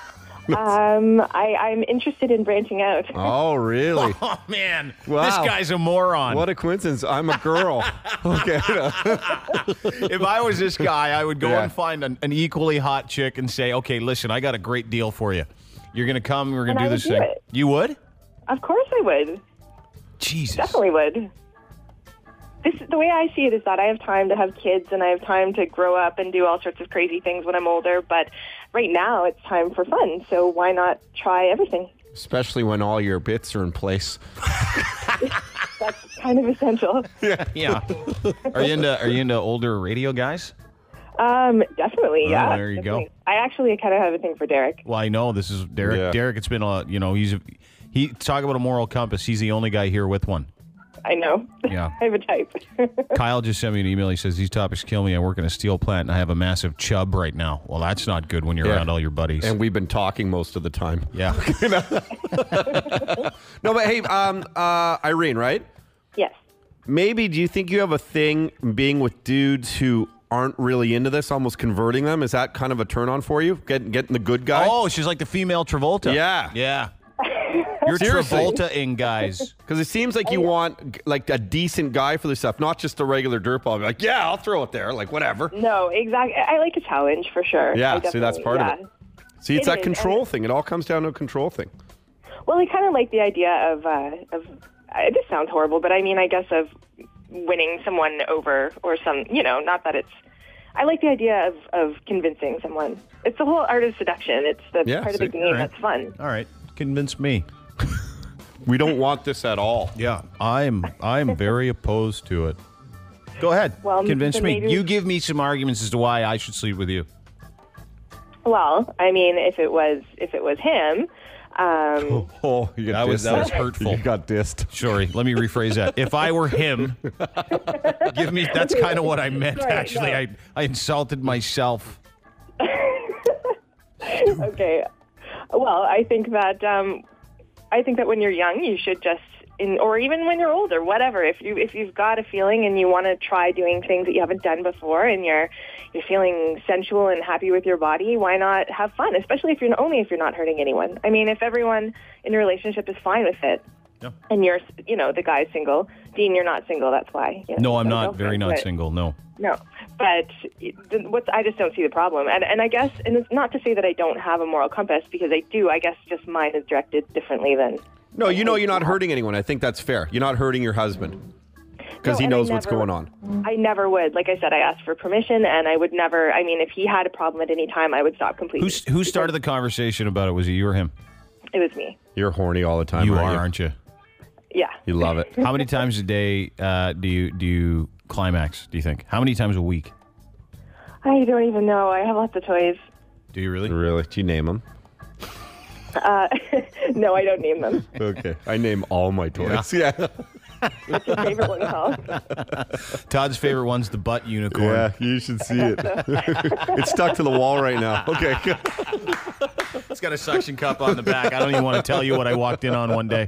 S15: I'm interested in branching out.
S5: Oh, really?
S4: Oh, man.
S5: Wow.
S4: This guy's a moron.
S5: What a coincidence. I'm a girl. Okay.
S4: If I was this guy, I would go and find an equally hot chick and say, okay, listen, I got a great deal for you. You're going to come, we're going to do this thing. You would?
S15: Of course I would.
S4: Jesus.
S15: Definitely would. The way I see it is that I have time to have kids and I have time to grow up and do all sorts of crazy things when I'm older. But right now it's time for fun. So why not try everything?
S5: Especially when all your bits are in place.
S15: That's kind of essential.
S4: Yeah. Are you into older radio guys?
S15: Definitely, yeah.
S4: Oh, there you go.
S15: I actually kind of have a thing for Derek.
S4: Well, I know this is Derek.
S5: Yeah.
S4: Derek, it's been he talk about a moral compass. He's the only guy here with one.
S15: I know.
S4: Yeah.
S15: I have a type.
S4: Kyle just sent me an email. He says, these topics kill me. I work in a steel plant and I have a massive chub right now. Well, that's not good when you're around all your buddies.
S5: And we've been talking most of the time.
S4: Yeah.
S5: No, but hey, Irene, right?
S15: Yes.
S5: Maybe, do you think you have a thing being with dudes who aren't really into this, almost converting them? Is that kind of a turn on for you? Getting the good guy?
S4: Oh, she's like the female Travolta.
S5: Yeah.
S4: Yeah. You're
S5: Seriously.
S4: Travolta-ing guys.
S5: Because it seems like you want like a decent guy for this stuff, not just a regular dirtball. Like, yeah, I'll throw it there, like whatever.
S15: No, exactly. I like a challenge for sure.
S5: Yeah, see, that's part of it. See, it's
S15: It
S5: that
S15: is,
S5: control thing. It all comes down to a control thing.
S15: Well, I kind of like the idea of this sounds horrible, but I mean, I guess of winning someone over or not that it's, I like the idea of convincing someone. It's the whole art of seduction. It's the part of the game that's fun.
S4: All right. Convince me.
S5: We don't want this at all.
S4: Yeah, I'm very opposed to it. Go ahead.
S15: Well,
S4: convince
S15: then
S4: me.
S15: maybe-
S4: You give me some arguments as to why I should sleep with you.
S15: Well, I mean, if it was him,
S5: you
S4: that was hurtful.
S5: You got dissed.
S4: Sorry, let me rephrase that. If I were him, give me. That's kind of what I meant.
S15: Sorry,
S4: actually,
S15: no.
S4: I insulted myself.
S15: okay. Well, I think that when you're young, you should just, or even when you're older, whatever. If you've got a feeling and you want to try doing things that you haven't done before, and you're feeling sensual and happy with your body, why not have fun? Especially if you're not hurting anyone. I mean, if everyone in a relationship is fine with it, and you're, the guy's single. Dean, you're not single. That's why.
S4: No, I'm not. Very not single. No.
S15: No, but I just don't see the problem. And I guess, and it's not to say that I don't have a moral compass, because I do. I guess just mine is directed differently than.
S5: No, you're not hurting anyone. I think that's fair. You're not hurting your husband because he knows what's going on.
S15: I never would. Like I said, I asked for permission, and I would never. I mean, if he had a problem at any time, I would stop completely.
S4: Who started the conversation about it? Was it you or him?
S15: It was me.
S5: You're horny all the time.
S4: You are, aren't you?
S15: Yeah.
S5: You love it.
S4: How many times a day do you climax, do you think? How many times a week?
S15: I don't even know. I have lots of toys.
S4: Do you really?
S5: Really? Do you name them?
S15: No, I don't name them.
S5: Okay. I name all my toys. Yeah.
S15: What's your favorite one, Paul?
S4: Todd's favorite one's the butt unicorn.
S5: Yeah, you should see it. It's stuck to the wall right now. Okay.
S4: It's got a suction cup on the back. I don't even want to tell you what I walked in on one day.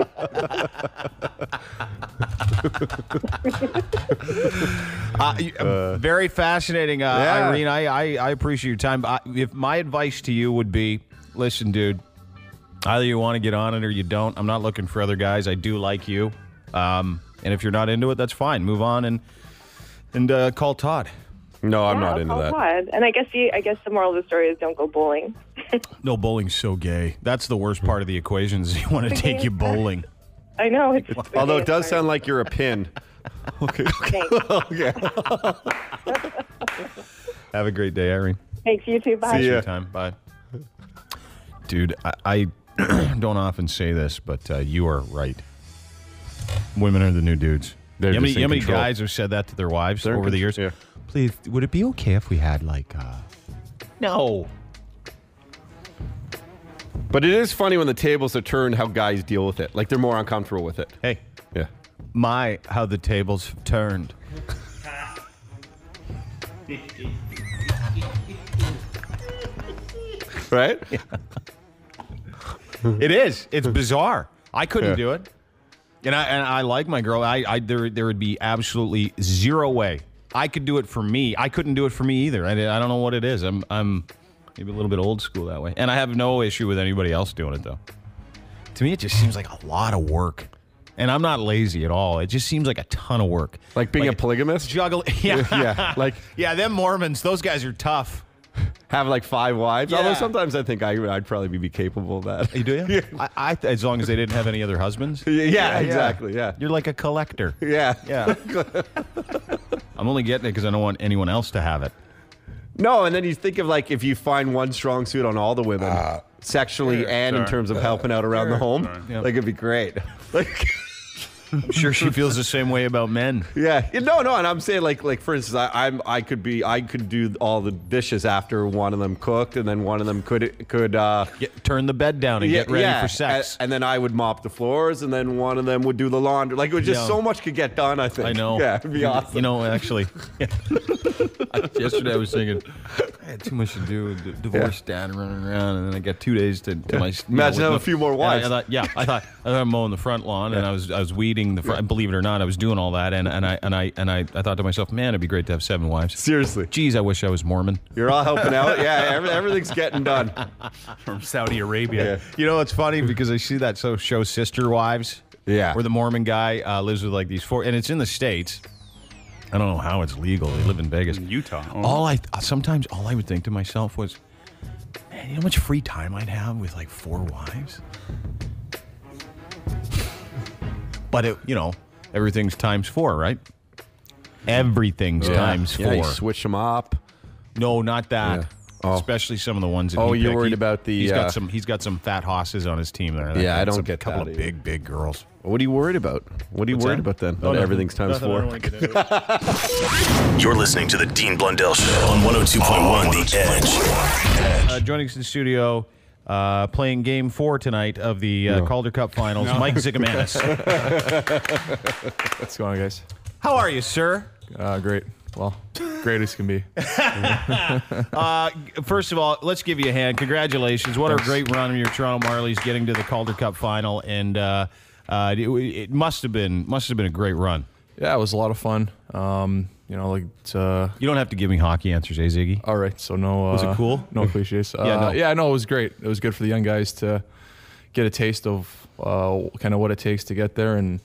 S4: Very fascinating, Irene. I appreciate your time. If my advice to you would be, listen, dude, either you want to get on it or you don't. I'm not looking for other guys. I do like you. And if you're not into it, that's fine. Move on and call Todd.
S5: No, I'm not into that.
S15: Todd. And I guess the moral of the story is don't go bowling.
S4: No, bowling's so gay. That's the worst part of the equation is you want to take you bowling.
S15: I know.
S5: Although it does sound like you're a pin. Okay. Okay.
S4: Have a great day, Irene.
S15: Thanks, you too. Bye.
S4: See you. Time. Bye. Dude, I don't often say this, but you are right. Women are the new dudes.
S5: They're
S4: You know
S5: just
S4: how
S5: in
S4: many
S5: control.
S4: guys have said that to their wives
S5: They're in
S4: over the years?
S5: yeah.
S4: Please, would it be okay if we had No.
S5: But it is funny when the tables are turned how guys deal with it. Like they're more uncomfortable with it.
S4: Hey.
S5: Yeah.
S4: How the tables have turned.
S5: Right?
S4: It is. It's bizarre. I couldn't
S5: Yeah.
S4: do it. And I like my girl. There would be absolutely zero way I could do it for me. I couldn't do it for me either. I don't know what it is. I'm maybe a little bit old school that way. And I have no issue with anybody else doing it, though. To me, it just seems like a lot of work. And I'm not lazy at all. It just seems like a ton of work.
S5: Like being a polygamist?
S4: Juggle. Yeah. Them Mormons, those guys are tough.
S5: Have like 5 wives.
S4: Yeah.
S5: Although sometimes I think I'd probably be capable of that.
S4: You do? Yeah. I as long as they didn't have any other husbands.
S5: Yeah, exactly. Yeah.
S4: You're like a collector.
S5: Yeah.
S4: I'm only getting it because I don't want anyone else to have it.
S5: No, and then you think of like if you find one strong suit on all the women, sexually in terms of helping out around the home, like it'd be great. Like.
S4: I'm sure she feels the same way about men.
S5: Yeah. No, and I'm saying like for instance, I could do all the dishes after one of them cooked, and then one of them could
S4: turn the bed down and get ready for sex.
S5: And then I would mop the floors, and then one of them would do the laundry. Like it was just so much could get done, I think.
S4: I know.
S5: Yeah, it'd be awesome.
S4: You know, actually, yesterday I was thinking I had too much to do. Divorced dad running around, and then I got 2 days to my.
S5: Imagine having a few more wives.
S4: I thought I'm mowing the front lawn, and I was weeding the front. Believe it or not, I was doing all that, and I thought to myself, man, it'd be great to have 7 wives.
S5: Seriously.
S4: Geez, I wish I was Mormon.
S5: You're all helping out. Yeah, everything's getting done.
S7: From Saudi Arabia.
S5: Yeah.
S4: You know, it's funny because I see that show Sister Wives.
S5: Yeah.
S4: Where the Mormon guy lives with like these 4, and it's in the States. I don't know how it's legal. They live in Vegas.
S7: In Utah.
S4: Sometimes all I would think to myself was, man, you know how much free time I'd have with like 4 wives? But everything's times 4, right? Everything's times 4.
S5: Yeah, you switch them up.
S4: No, not that.
S5: Yeah. Oh.
S4: Especially some of the ones that
S5: you're worried about the...
S4: He's got some fat hosses on his team there.
S5: I don't get
S4: a couple of big girls.
S5: What are you worried about? What are you worried about then? Everything's times 4.
S2: You're listening to the Dean Blundell Show on 102.1 The Edge.
S4: Joining us in the studio, playing Game 4 tonight of the Calder Cup Finals, Mike Zigomanis.
S16: What's going on, guys?
S4: How are you, sir?
S16: Great. Well, great as can be.
S4: First of all, let's give you a hand. Congratulations. What a great run of your Toronto Marlies getting to the Calder Cup Final, and it must have been a great run.
S16: Yeah, it was a lot of fun. You don't
S4: have to give me hockey answers, Ziggy?
S16: All right, so no.
S4: Was it cool?
S16: No cliches.
S4: No,
S16: it was great. It was good for the young guys to get a taste of kind of what it takes to get there, and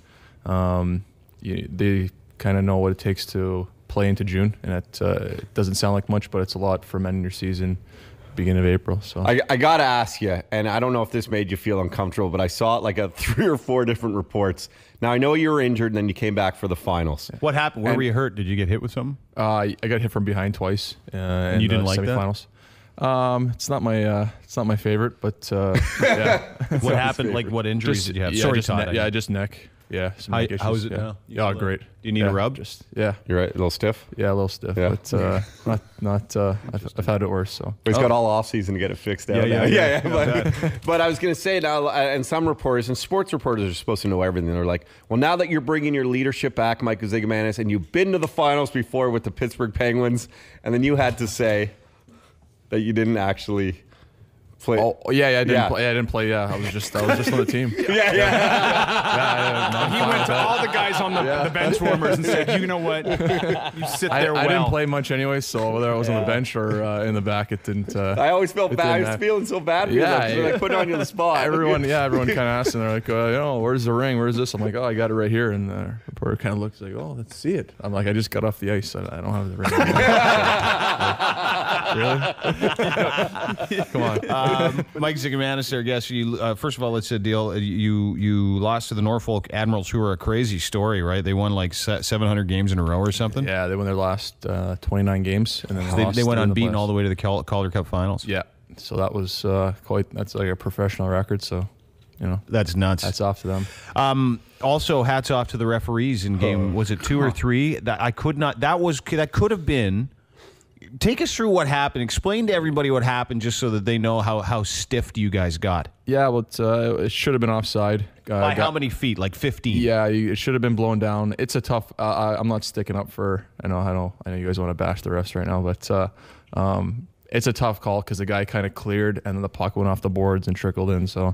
S16: they kind of know what it takes to play into June, and it doesn't sound like much, but it's a lot for men in your season, beginning of April. So
S5: I gotta ask you, and I don't know if this made you feel uncomfortable, but I saw it like 3 or 4 different reports. Now I know you were injured, and then you came back for the finals.
S4: What happened? Where were you hurt? Did you get hit with something?
S16: I got hit from behind twice.
S4: And you didn't like
S16: semifinals. It's not my favorite, but yeah.
S4: What happened? Like what injuries did you have?
S16: Sorry, just neck. Yeah, some neck issues.
S4: How is it now?
S16: Yeah, great.
S4: Do you need a rub?
S16: Yeah.
S5: You're right, a little stiff?
S16: Yeah, a little stiff, but I've had it worse. So
S5: he's got all off season to get it fixed out. But I was going to say now, and some reporters and sports reporters are supposed to know everything. They're like, well, now that you're bringing your leadership back, Michael Zigomanis, and you've been to the finals before with the Pittsburgh Penguins, and then you had to say that you didn't actually play.
S16: Oh yeah, I didn't play. Yeah, I was just on the team.
S7: He went to all the guys on the bench warmers and said, "You know what? You sit there."
S16: I didn't play much anyway, so whether I was on the bench or in the back, it didn't.
S5: I always felt bad. I was feeling so bad for you. Like putting on you on the spot.
S16: Everyone kind of asked, and they're like, "Where's the ring? Where's this?" I'm like, "Oh, I got it right here." And the reporter kind of looks like, "Oh, let's see it." I'm like, "I just got off the ice. I don't have the ring." Really? Come on.
S4: Mike Zigomanis, our guest. First of all, let's deal. You lost to the Norfolk Admirals, who are a crazy story, right? They won like 700 games in a row or something.
S16: Yeah, they won their last 29 games, and then
S4: they went unbeaten all the way to the Calder Cup Finals.
S16: Yeah, so that was that's like a professional record. So,
S4: that's nuts.
S16: Hats off to them.
S4: Also, hats off to the referees in game. Was it 2 or 3? That could have been. Take us through what happened. Explain to everybody what happened, just so that they know how stiffed you guys got.
S16: Yeah, well, it should have been offside.
S4: By how many feet? Like 15?
S16: Yeah, it should have been blown down. It's a tough. I'm not sticking up for. I know you guys want to bash the refs right now, but it's a tough call because the guy kind of cleared and then the puck went off the boards and trickled in. So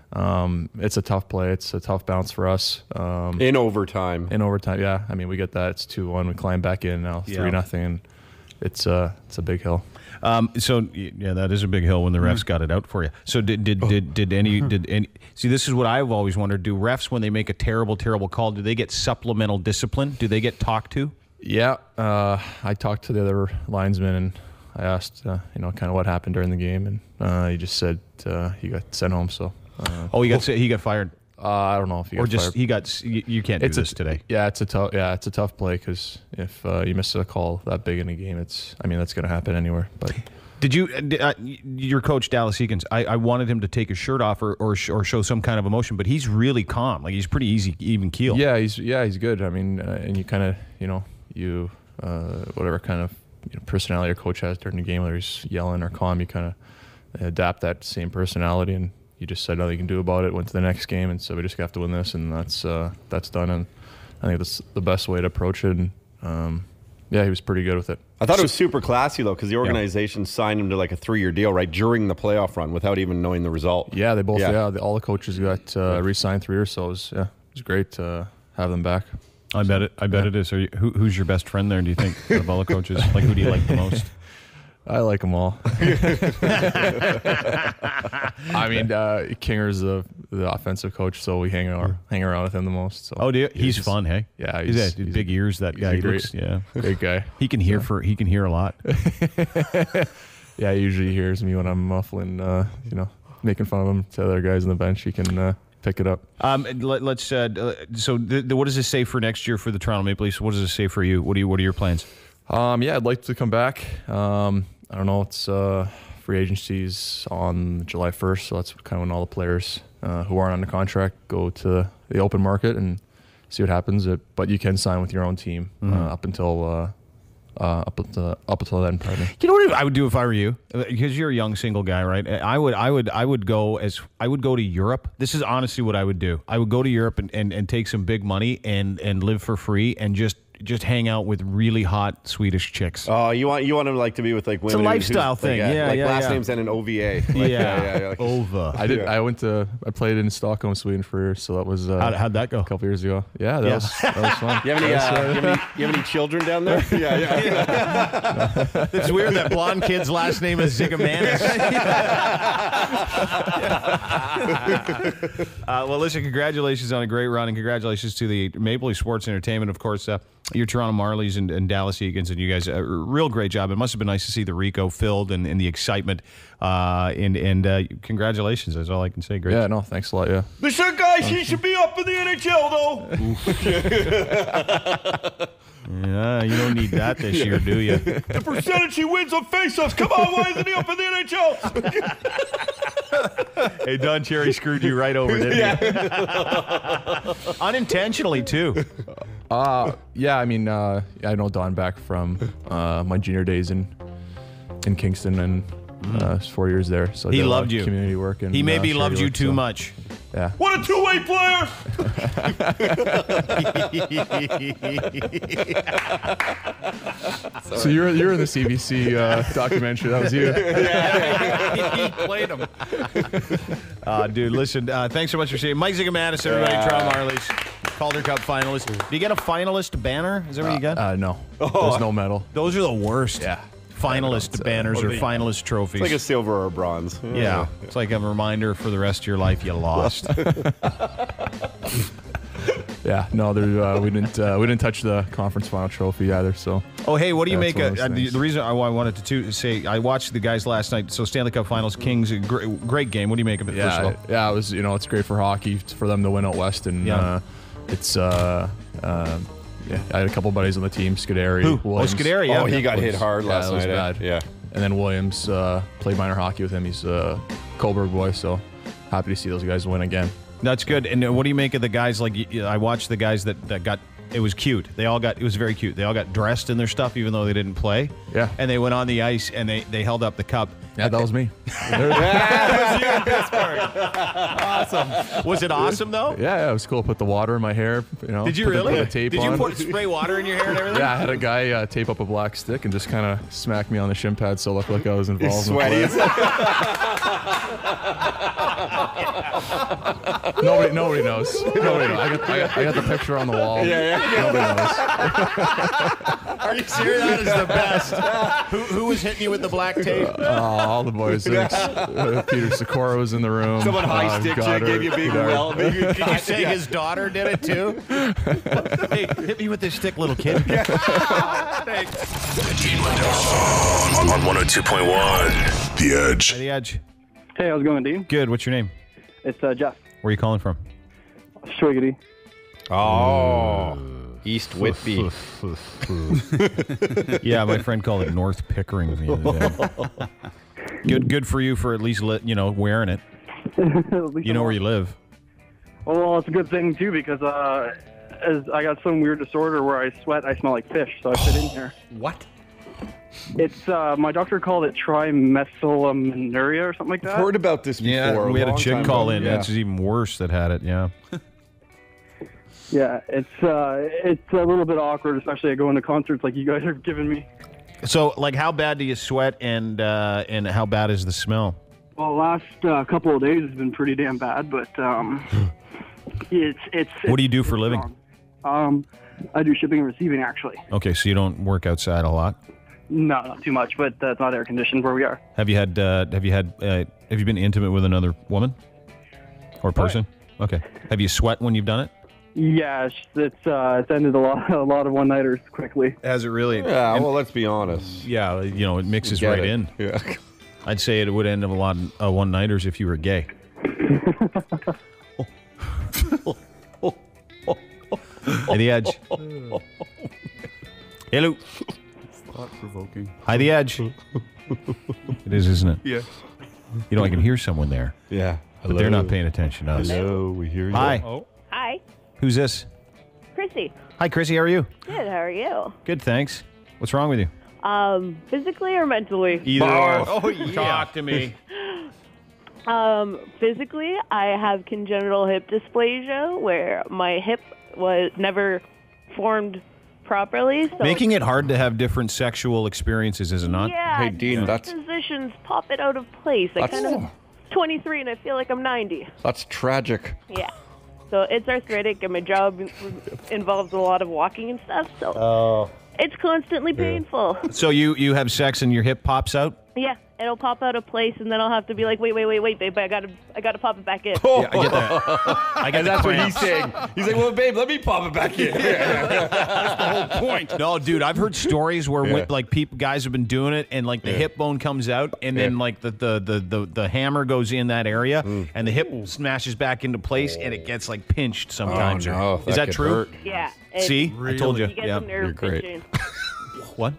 S16: It's a tough play. It's a tough bounce for us.
S5: In overtime.
S16: Yeah. I mean, we get that. It's 2-1. We climb back in now, 3-0, and it's a big hill.
S4: So yeah, that is a big hill when the refs got it out for you. So did any see? This is what I've always wondered: do refs, when they make a terrible call, do they get supplemental discipline? Do they get talked to?
S16: Yeah, I talked to the other linesman and I asked, kind of what happened during the game, and he just said he got sent home. So
S4: he got fired.
S16: I don't know if he got fired.
S4: He got. You can't do this today.
S16: Yeah, it's a tough play because if you miss a call that big in a game, that's going to happen anywhere. But
S4: did you, your coach Dallas Eakins? I wanted him to take his shirt off or show some kind of emotion, but he's really calm. Like he's pretty easy, even keel.
S16: Yeah, he's good. I mean, and you kind of whatever kind of personality your coach has during the game, whether he's yelling or calm, you kind of adapt that same personality, and you just said nothing you can do about it, went to the next game, and so we just have to win this, and that's done. And I think that's the best way to approach it. And he was pretty good with it.
S5: I thought it was super classy, though, because the organization signed him to like a 3-year deal, right, during the playoff run without even knowing the result.
S16: Yeah, they both, all the coaches got re-signed 3 years, so it was great to have them back.
S4: I bet it is. Who's your best friend there, do you think, out of all the coaches? Like, who do you like the most?
S16: I like them all. I mean, Kinger's the offensive coach, so we hang around with him the most. So.
S4: Oh, do you? He's fun, hey?
S16: Yeah,
S4: he's big ears. That guy. He
S16: great guy.
S4: He can hear a lot.
S16: Yeah, he usually hears me when I'm muffling, making fun of him to other guys on the bench. He can pick it up.
S4: Let's. So, what does this say for next year for the Toronto Maple Leafs? What does this say for you? What are your plans?
S16: I'd like to come back. I don't know. It's free agency's on July 1st, so that's kind of when all the players who aren't under contract go to the open market and see what happens. But you can sign with your own team up until then. Pardon me.
S4: You know what I would do if I were you? Because you're a young single guy, right? I would go to Europe. This is honestly what I would do. I would go to Europe and take some big money and live for free and just hang out with really hot Swedish chicks.
S5: Oh, you want him like to be with like women?
S4: It's a lifestyle thing.
S5: Last names end in OVA.
S4: Ova.
S16: I played in Stockholm, Sweden for years, so that was
S4: how'd that go?
S16: A couple years ago. Yeah, that was fun.
S5: You have any children down there? Yeah.
S4: It's weird that blonde kid's last name is Zigomanis. Well, listen, congratulations on a great run, and congratulations to the Maple Leaf Sports Entertainment, of course. Your Toronto Marlies and Dallas Eakins, and you guys, a real great job. It must have been nice to see the Rico filled and the excitement. And congratulations, that's all I can say. Great.
S16: Yeah, no, thanks a lot. Yeah.
S17: They said, guys, he should be up in the NHL, though.
S4: Yeah, you don't need that this year, do you?
S17: The percentage he wins on faceoffs. Come on, why isn't he up in the NHL?
S4: Hey, Don Cherry screwed you right over, didn't he? Unintentionally, too.
S16: Yeah, I mean, I know Don back from my junior days in Kingston, and 4 years there. So
S4: he loved you.
S16: Community work, and
S4: he maybe loved you too much.
S16: Yeah.
S17: What a two-way player!
S16: So you're in the CBC documentary. That was you.
S4: He played him. Dude, listen. Thanks so much for seeing Mike Zigomanis, everybody. Toronto Marlies, Calder Cup finalist. Do you get a finalist banner? Is that what you got?
S16: No. There's no medal.
S4: Those are the worst.
S16: Yeah.
S4: Finalist banners or finalist trophies.
S5: It's like a silver or bronze.
S4: Yeah. It's like a reminder for the rest of your life you lost.
S16: Yeah, no, we didn't touch the conference final trophy either. So.
S4: Oh, hey, what do you make? The reason I wanted to say, I watched the guys last night. So Stanley Cup Finals, Kings, great game. What do you make of it?
S16: Yeah,
S4: first of all?
S16: Yeah, it was. It's great for hockey for them to win out west, and it's. Yeah, I had a couple buddies on the team. Scuderi.
S4: Who?
S16: Williams.
S4: Scuderi. Yeah.
S5: Oh, he got hit hard last night.
S16: That was bad. Yeah. And then Williams played minor hockey with him. He's a Coburg boy, so happy to see those guys win again.
S4: That's good. And what do you make of the guys? Like, I watched the guys that got. It was cute. It was very cute. They all got dressed in their stuff, even though they didn't play.
S16: Yeah.
S4: And they went on the ice and they held up the cup.
S16: Yeah, that was me.
S4: That was you in Pittsburgh. Awesome. Was it awesome though?
S16: Yeah, it was cool. Put the water in my hair.
S4: Did you really?
S16: Put the tape
S4: Did
S16: on.
S4: you spray water in your hair and everything?
S16: Yeah, I had a guy tape up a black stick and just kind of smack me on the shin pad, so it looked like I was involved.
S5: Sweaty.
S16: Nobody knows. Nobody knows. I got the picture on the wall. Nobody knows.
S4: Are you serious? That is the best. Who was hitting you with the black tape?
S16: All the boys. Peter Sikora was in the room.
S5: Someone high-sticked you and gave you a big well.
S4: Can you say his daughter did it too? Hey, hit me with this stick, little kid.
S2: The Dean Blundell Show on 102.1 The Edge.
S4: Hey, The Edge.
S18: Hey, how's it going, Dean?
S4: Good. What's your name?
S18: It's Jeff.
S4: Where are you calling from?
S18: Swiggity.
S5: Oh, East Whitby.
S4: Yeah, my friend called it North Pickering the other day. Good for you for at least wearing it. You know where you live.
S18: Well, it's a good thing too because as I got some weird disorder where I sweat, I smell like fish, so I fit in here.
S5: What?
S18: It's my doctor called it trimethylaminuria or something like that.
S5: I've heard about this before.
S4: Yeah, we had a chick call in.
S5: Yeah.
S4: That's even worse that had it. Yeah.
S18: Yeah, it's a little bit awkward, especially going to concerts like you guys are giving me.
S4: So, like, how bad do you sweat, and how bad is the smell?
S18: Well, last couple of days has been pretty damn bad, but it's.
S4: What do you do for a living?
S18: I do shipping and receiving, actually.
S4: Okay, so you don't work outside a lot.
S18: No, not too much, but it's not air conditioned where we are.
S4: Have you been intimate with another woman or person? Okay. Have you sweat when you've done it?
S18: Yeah, it's ended a lot of one-nighters quickly.
S4: Has it really?
S5: Yeah, well, let's be honest.
S4: Yeah, it mixes right in.
S5: Yeah.
S4: I'd say it would end up a lot of one-nighters if you were gay. Hi, The Edge. Hello.
S7: Thought-provoking.
S4: Hi, The Edge. It is, isn't it?
S7: Yeah.
S4: I can hear someone there.
S5: Yeah.
S4: But they're not paying attention to us.
S5: Hello, we hear you.
S4: Hi.
S19: Hi.
S4: Who's this?
S19: Chrissy.
S4: Hi, Chrissy. How are you?
S19: Good, how are you?
S4: Good, thanks. What's wrong with you?
S19: Physically or mentally?
S4: Either or. Oh, yeah. Talk to me.
S19: Physically, I have congenital hip dysplasia where my hip was never formed properly. So
S4: Making it hard to have different sexual experiences, is it not?
S19: Yeah,
S5: Hey, Dean, that's
S19: positions pop it out of place. I kind of 23 and I feel like I'm 90.
S5: That's tragic.
S19: Yeah. So it's arthritic and my job involves a lot of walking and stuff. So it's constantly painful.
S4: So you have sex and your hip pops out?
S19: Yeah, it'll pop out of place and then I'll have to be like, wait, babe, I gotta pop it back in.
S4: Yeah, I get that.
S5: And that's what he's saying. He's like, well, babe, let me pop it back in.
S4: That's the whole point. No, dude, I've heard stories where guys have been doing it and like the hip bone comes out and then like the hammer goes in that area and the hip smashes back into place and it gets like pinched sometimes.
S5: Oh, no,
S4: is that true?
S5: hurt.
S19: Yeah.
S4: See? I told you.
S19: You get some nerve pinching.
S4: What?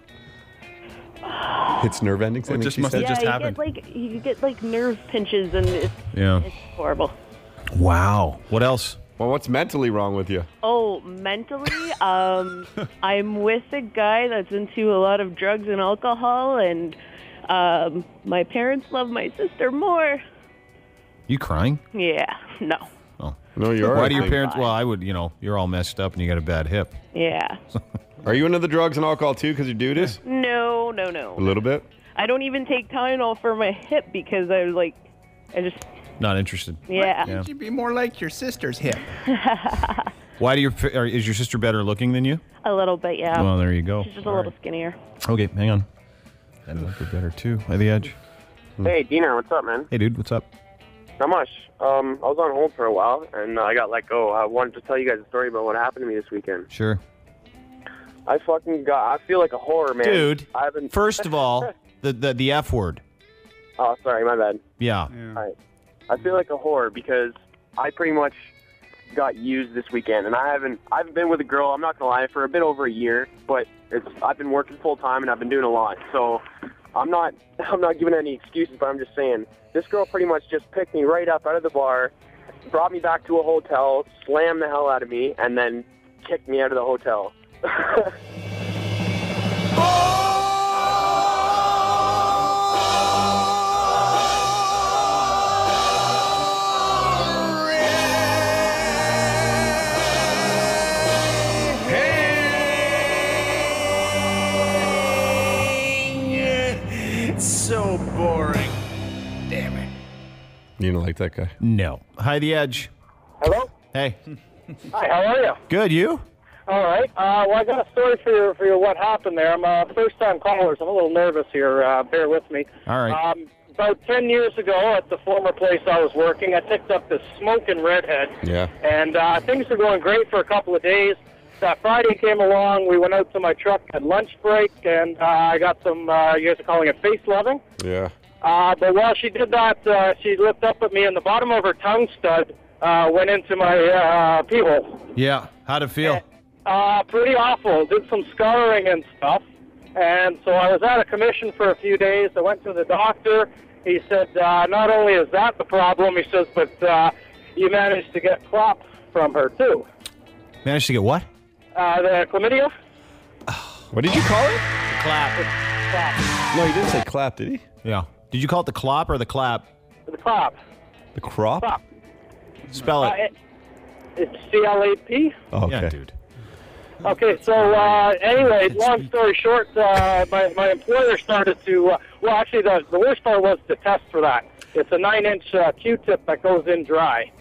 S5: It's nerve endings.
S7: It just must have just happened.
S19: You get like nerve pinches and it's horrible.
S4: Wow. What else?
S5: Well, what's mentally wrong with you?
S19: Oh, mentally, I'm with a guy that's into a lot of drugs and alcohol, and my parents love my sister more.
S4: You crying?
S19: Yeah, no.
S4: Oh.
S5: No, you're
S4: Why do your parents? Well, I would, you're all messed up and you got a bad hip.
S19: Yeah.
S5: Are you into the drugs and alcohol too because you do this?
S19: No.
S5: A little bit?
S19: I don't even take Tylenol for my hip because I just...
S4: Not interested.
S19: Yeah.
S14: Why can't you be more like your sister's hip?
S4: Why is your sister better looking than you?
S19: A little bit, yeah.
S4: Well, there you go.
S19: She's just a little skinnier.
S4: Okay, hang on. And look better too. By The Edge.
S20: Hey, Dina, what's up, man?
S4: Hey, dude, what's up?
S20: Not much. I was on hold for a while, and I got let go. I wanted to tell you guys a story about what happened to me this weekend.
S4: Sure.
S20: I feel like a whore, man.
S4: Dude, first of all, the F word.
S20: Oh, sorry, my bad.
S4: Yeah.
S20: All right. I feel like a whore because I pretty much got used this weekend, and I haven't been with a girl, I'm not going to lie, for a bit over a year, but I've been working full time and I've been doing a lot. So I'm not giving any excuses, but I'm just saying this girl pretty much just picked me right up out of the bar, brought me back to a hotel, slammed the hell out of me, and then kicked me out of the hotel.
S4: It's so boring. Damn it.
S5: You don't like that guy?
S4: No. Hi, The Edge.
S21: Hello?
S4: Hey.
S21: Hi, how are you?
S4: Good, you?
S21: All right. Well, I got a story for you what happened there. I'm a first-time caller, so I'm a little nervous here. Bear with me.
S4: All right.
S21: About 10 years ago at the former place I was working, I picked up this smoking redhead.
S5: Yeah.
S21: And things were going great for a couple of days. That Friday came along, we went out to my truck at lunch break, and I got some, you guys are calling it face loving.
S5: Yeah.
S21: But while she did that, she looked up at me, and the bottom of her tongue stud went into my pee hole.
S4: Yeah. How'd it feel?
S21: Pretty awful. Did some scarring and stuff. And so I was out of commission for a few days. I went to the doctor. He said, not only is that the problem, he says, but you managed to get clap from her, too.
S4: Managed to get what?
S21: The chlamydia.
S5: What did you call it?
S4: The clap.
S5: No, he didn't say clap, did he?
S4: Yeah. Did you call it the clop or the clap?
S21: The clap.
S5: The crop?
S21: Clap.
S4: Spell it.
S21: It's C-L-A-P.
S5: Oh, okay.
S4: Yeah, dude.
S21: Okay, so anyway, long story short, my employer started to, well, actually the worst part was the test for that. It's a 9-inch Q-tip that goes in dry.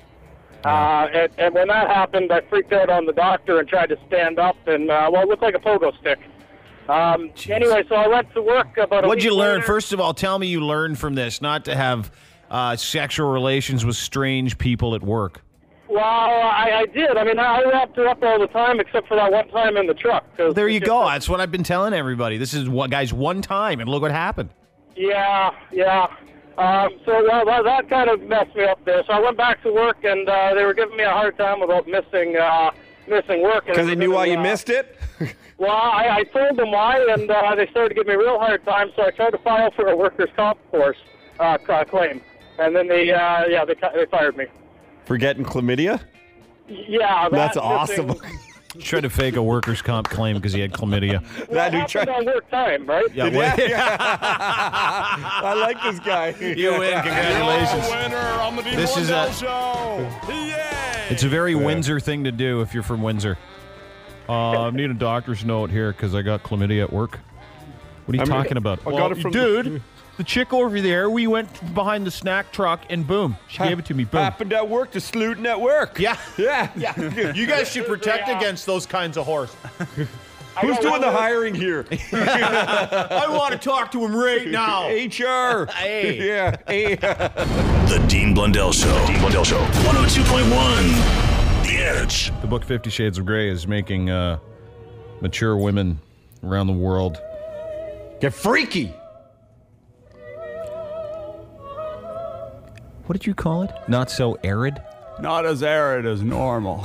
S21: And when that happened, I freaked out on the doctor and tried to stand up, and, well, it looked like a pogo stick. Anyway, so I went to work about a
S4: What'd you
S21: week
S4: learn?
S21: later.
S4: First of all, tell me you learned from this not to have sexual relations with strange people at work.
S21: Well, I did. I mean, I wrapped her up all the time except for that one time in the truck.
S4: There you go. That's what I've been telling everybody. This is what, guys, one time, and look what happened.
S21: Yeah. So that kind of messed me up there. So I went back to work, and they were giving me a hard time about missing work.
S5: Because they knew why you missed it?
S21: Well, I told them why, and they started to give me a real hard time, so I tried to file for a workers' comp claim. And then they fired me.
S5: For getting chlamydia?
S21: Yeah.
S5: That's awesome.
S4: Tried to fake a workers' comp claim because he had chlamydia.
S21: That happened on work time, right?
S4: Yeah,
S5: I like this guy.
S4: You win. Congratulations.
S17: You're the winner on the Dean
S4: This is
S17: Blundell Show.
S4: It's a very Windsor thing to do if you're from Windsor. I need a doctor's note here because I got chlamydia at work. What are you talking about?
S5: I got it from
S4: dude, the chick over there, we went behind the snack truck and boom, she gave it to me. Boom.
S5: Happened at work to Slutin at work.
S4: Yeah.
S5: Yeah.
S4: You guys should protect against those kinds of horse.
S5: Who's doing the hiring here?
S4: I want to talk to him right now.
S5: HR.
S4: Hey.
S5: Yeah. Hey.
S2: The Dean Blundell Show. Dean Blundell Show. 102.1. The Edge.
S4: The book 50 Shades of Grey is making mature women around the world
S5: get freaky.
S4: What did you call it? Not so arid?
S14: Not as arid as normal.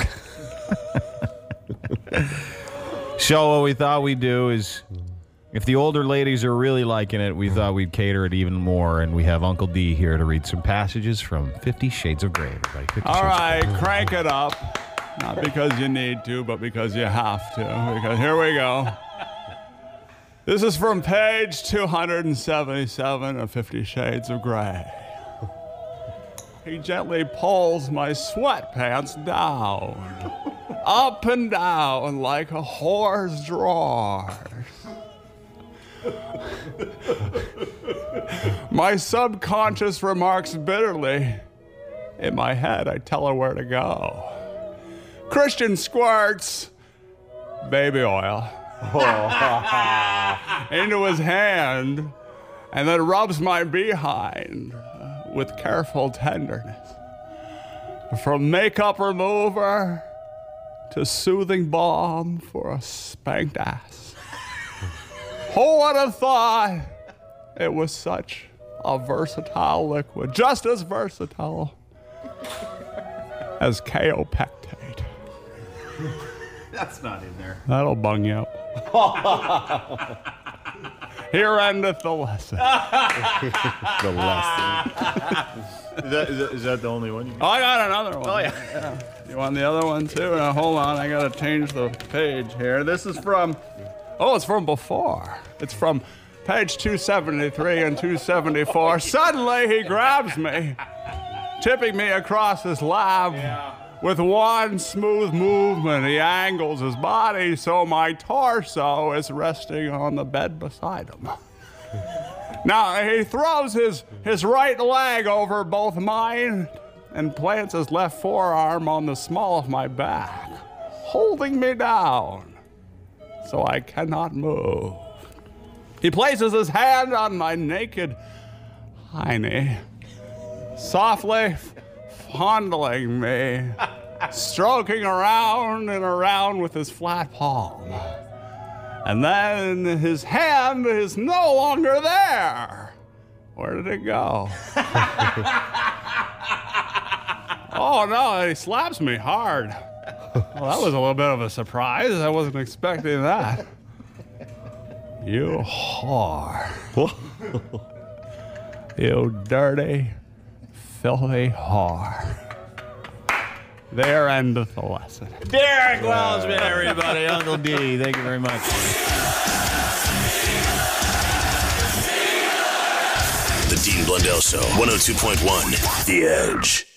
S4: So what we thought we'd do is, if the older ladies are really liking it, we thought we'd cater it even more, and we have Uncle D here to read some passages from 50 Shades of Grey, everybody. 50
S14: All
S4: Shades
S14: right,
S4: of Grey.
S14: crank it up. Not because you need to, but because you have to. Because here we go. This is from page 277 of 50 Shades of Grey. He gently pulls my sweatpants down, up and down like a whore's drawers. My subconscious remarks bitterly. In my head, I tell her where to go. Christian squirts baby oil into his hand and then rubs my behind with careful tenderness. From makeup remover to soothing balm for a spanked ass. Who would have thought it was such a versatile liquid, just as versatile as kaopectate.
S4: That's not in there.
S14: That'll bung you up. Here endeth the lesson.
S5: The lesson.
S4: Is that the only one?
S14: Oh, I got another one.
S4: Oh, yeah.
S14: You want the other one, too? Now, hold on. I got to change the page here. This is from... Oh, it's from before. It's from page 273 and 274. Suddenly, he grabs me, tipping me across his lap. With one smooth movement, he angles his body so my torso is resting on the bed beside him. Now he throws his right leg over both mine and plants his left forearm on the small of my back, holding me down so I cannot move. He places his hand on my naked hiney, softly fondling me, stroking around and around with his flat palm. And then his hand is no longer there. Where did it go? Oh no, he slaps me hard. Well, that was a little bit of a surprise. I wasn't expecting that. You whore. You dirty, filthy whore. There endeth the lesson.
S4: Derek Wellsman, everybody. Uncle D, thank you very much.
S2: The Dean Blundell Show, 102.1, The Edge.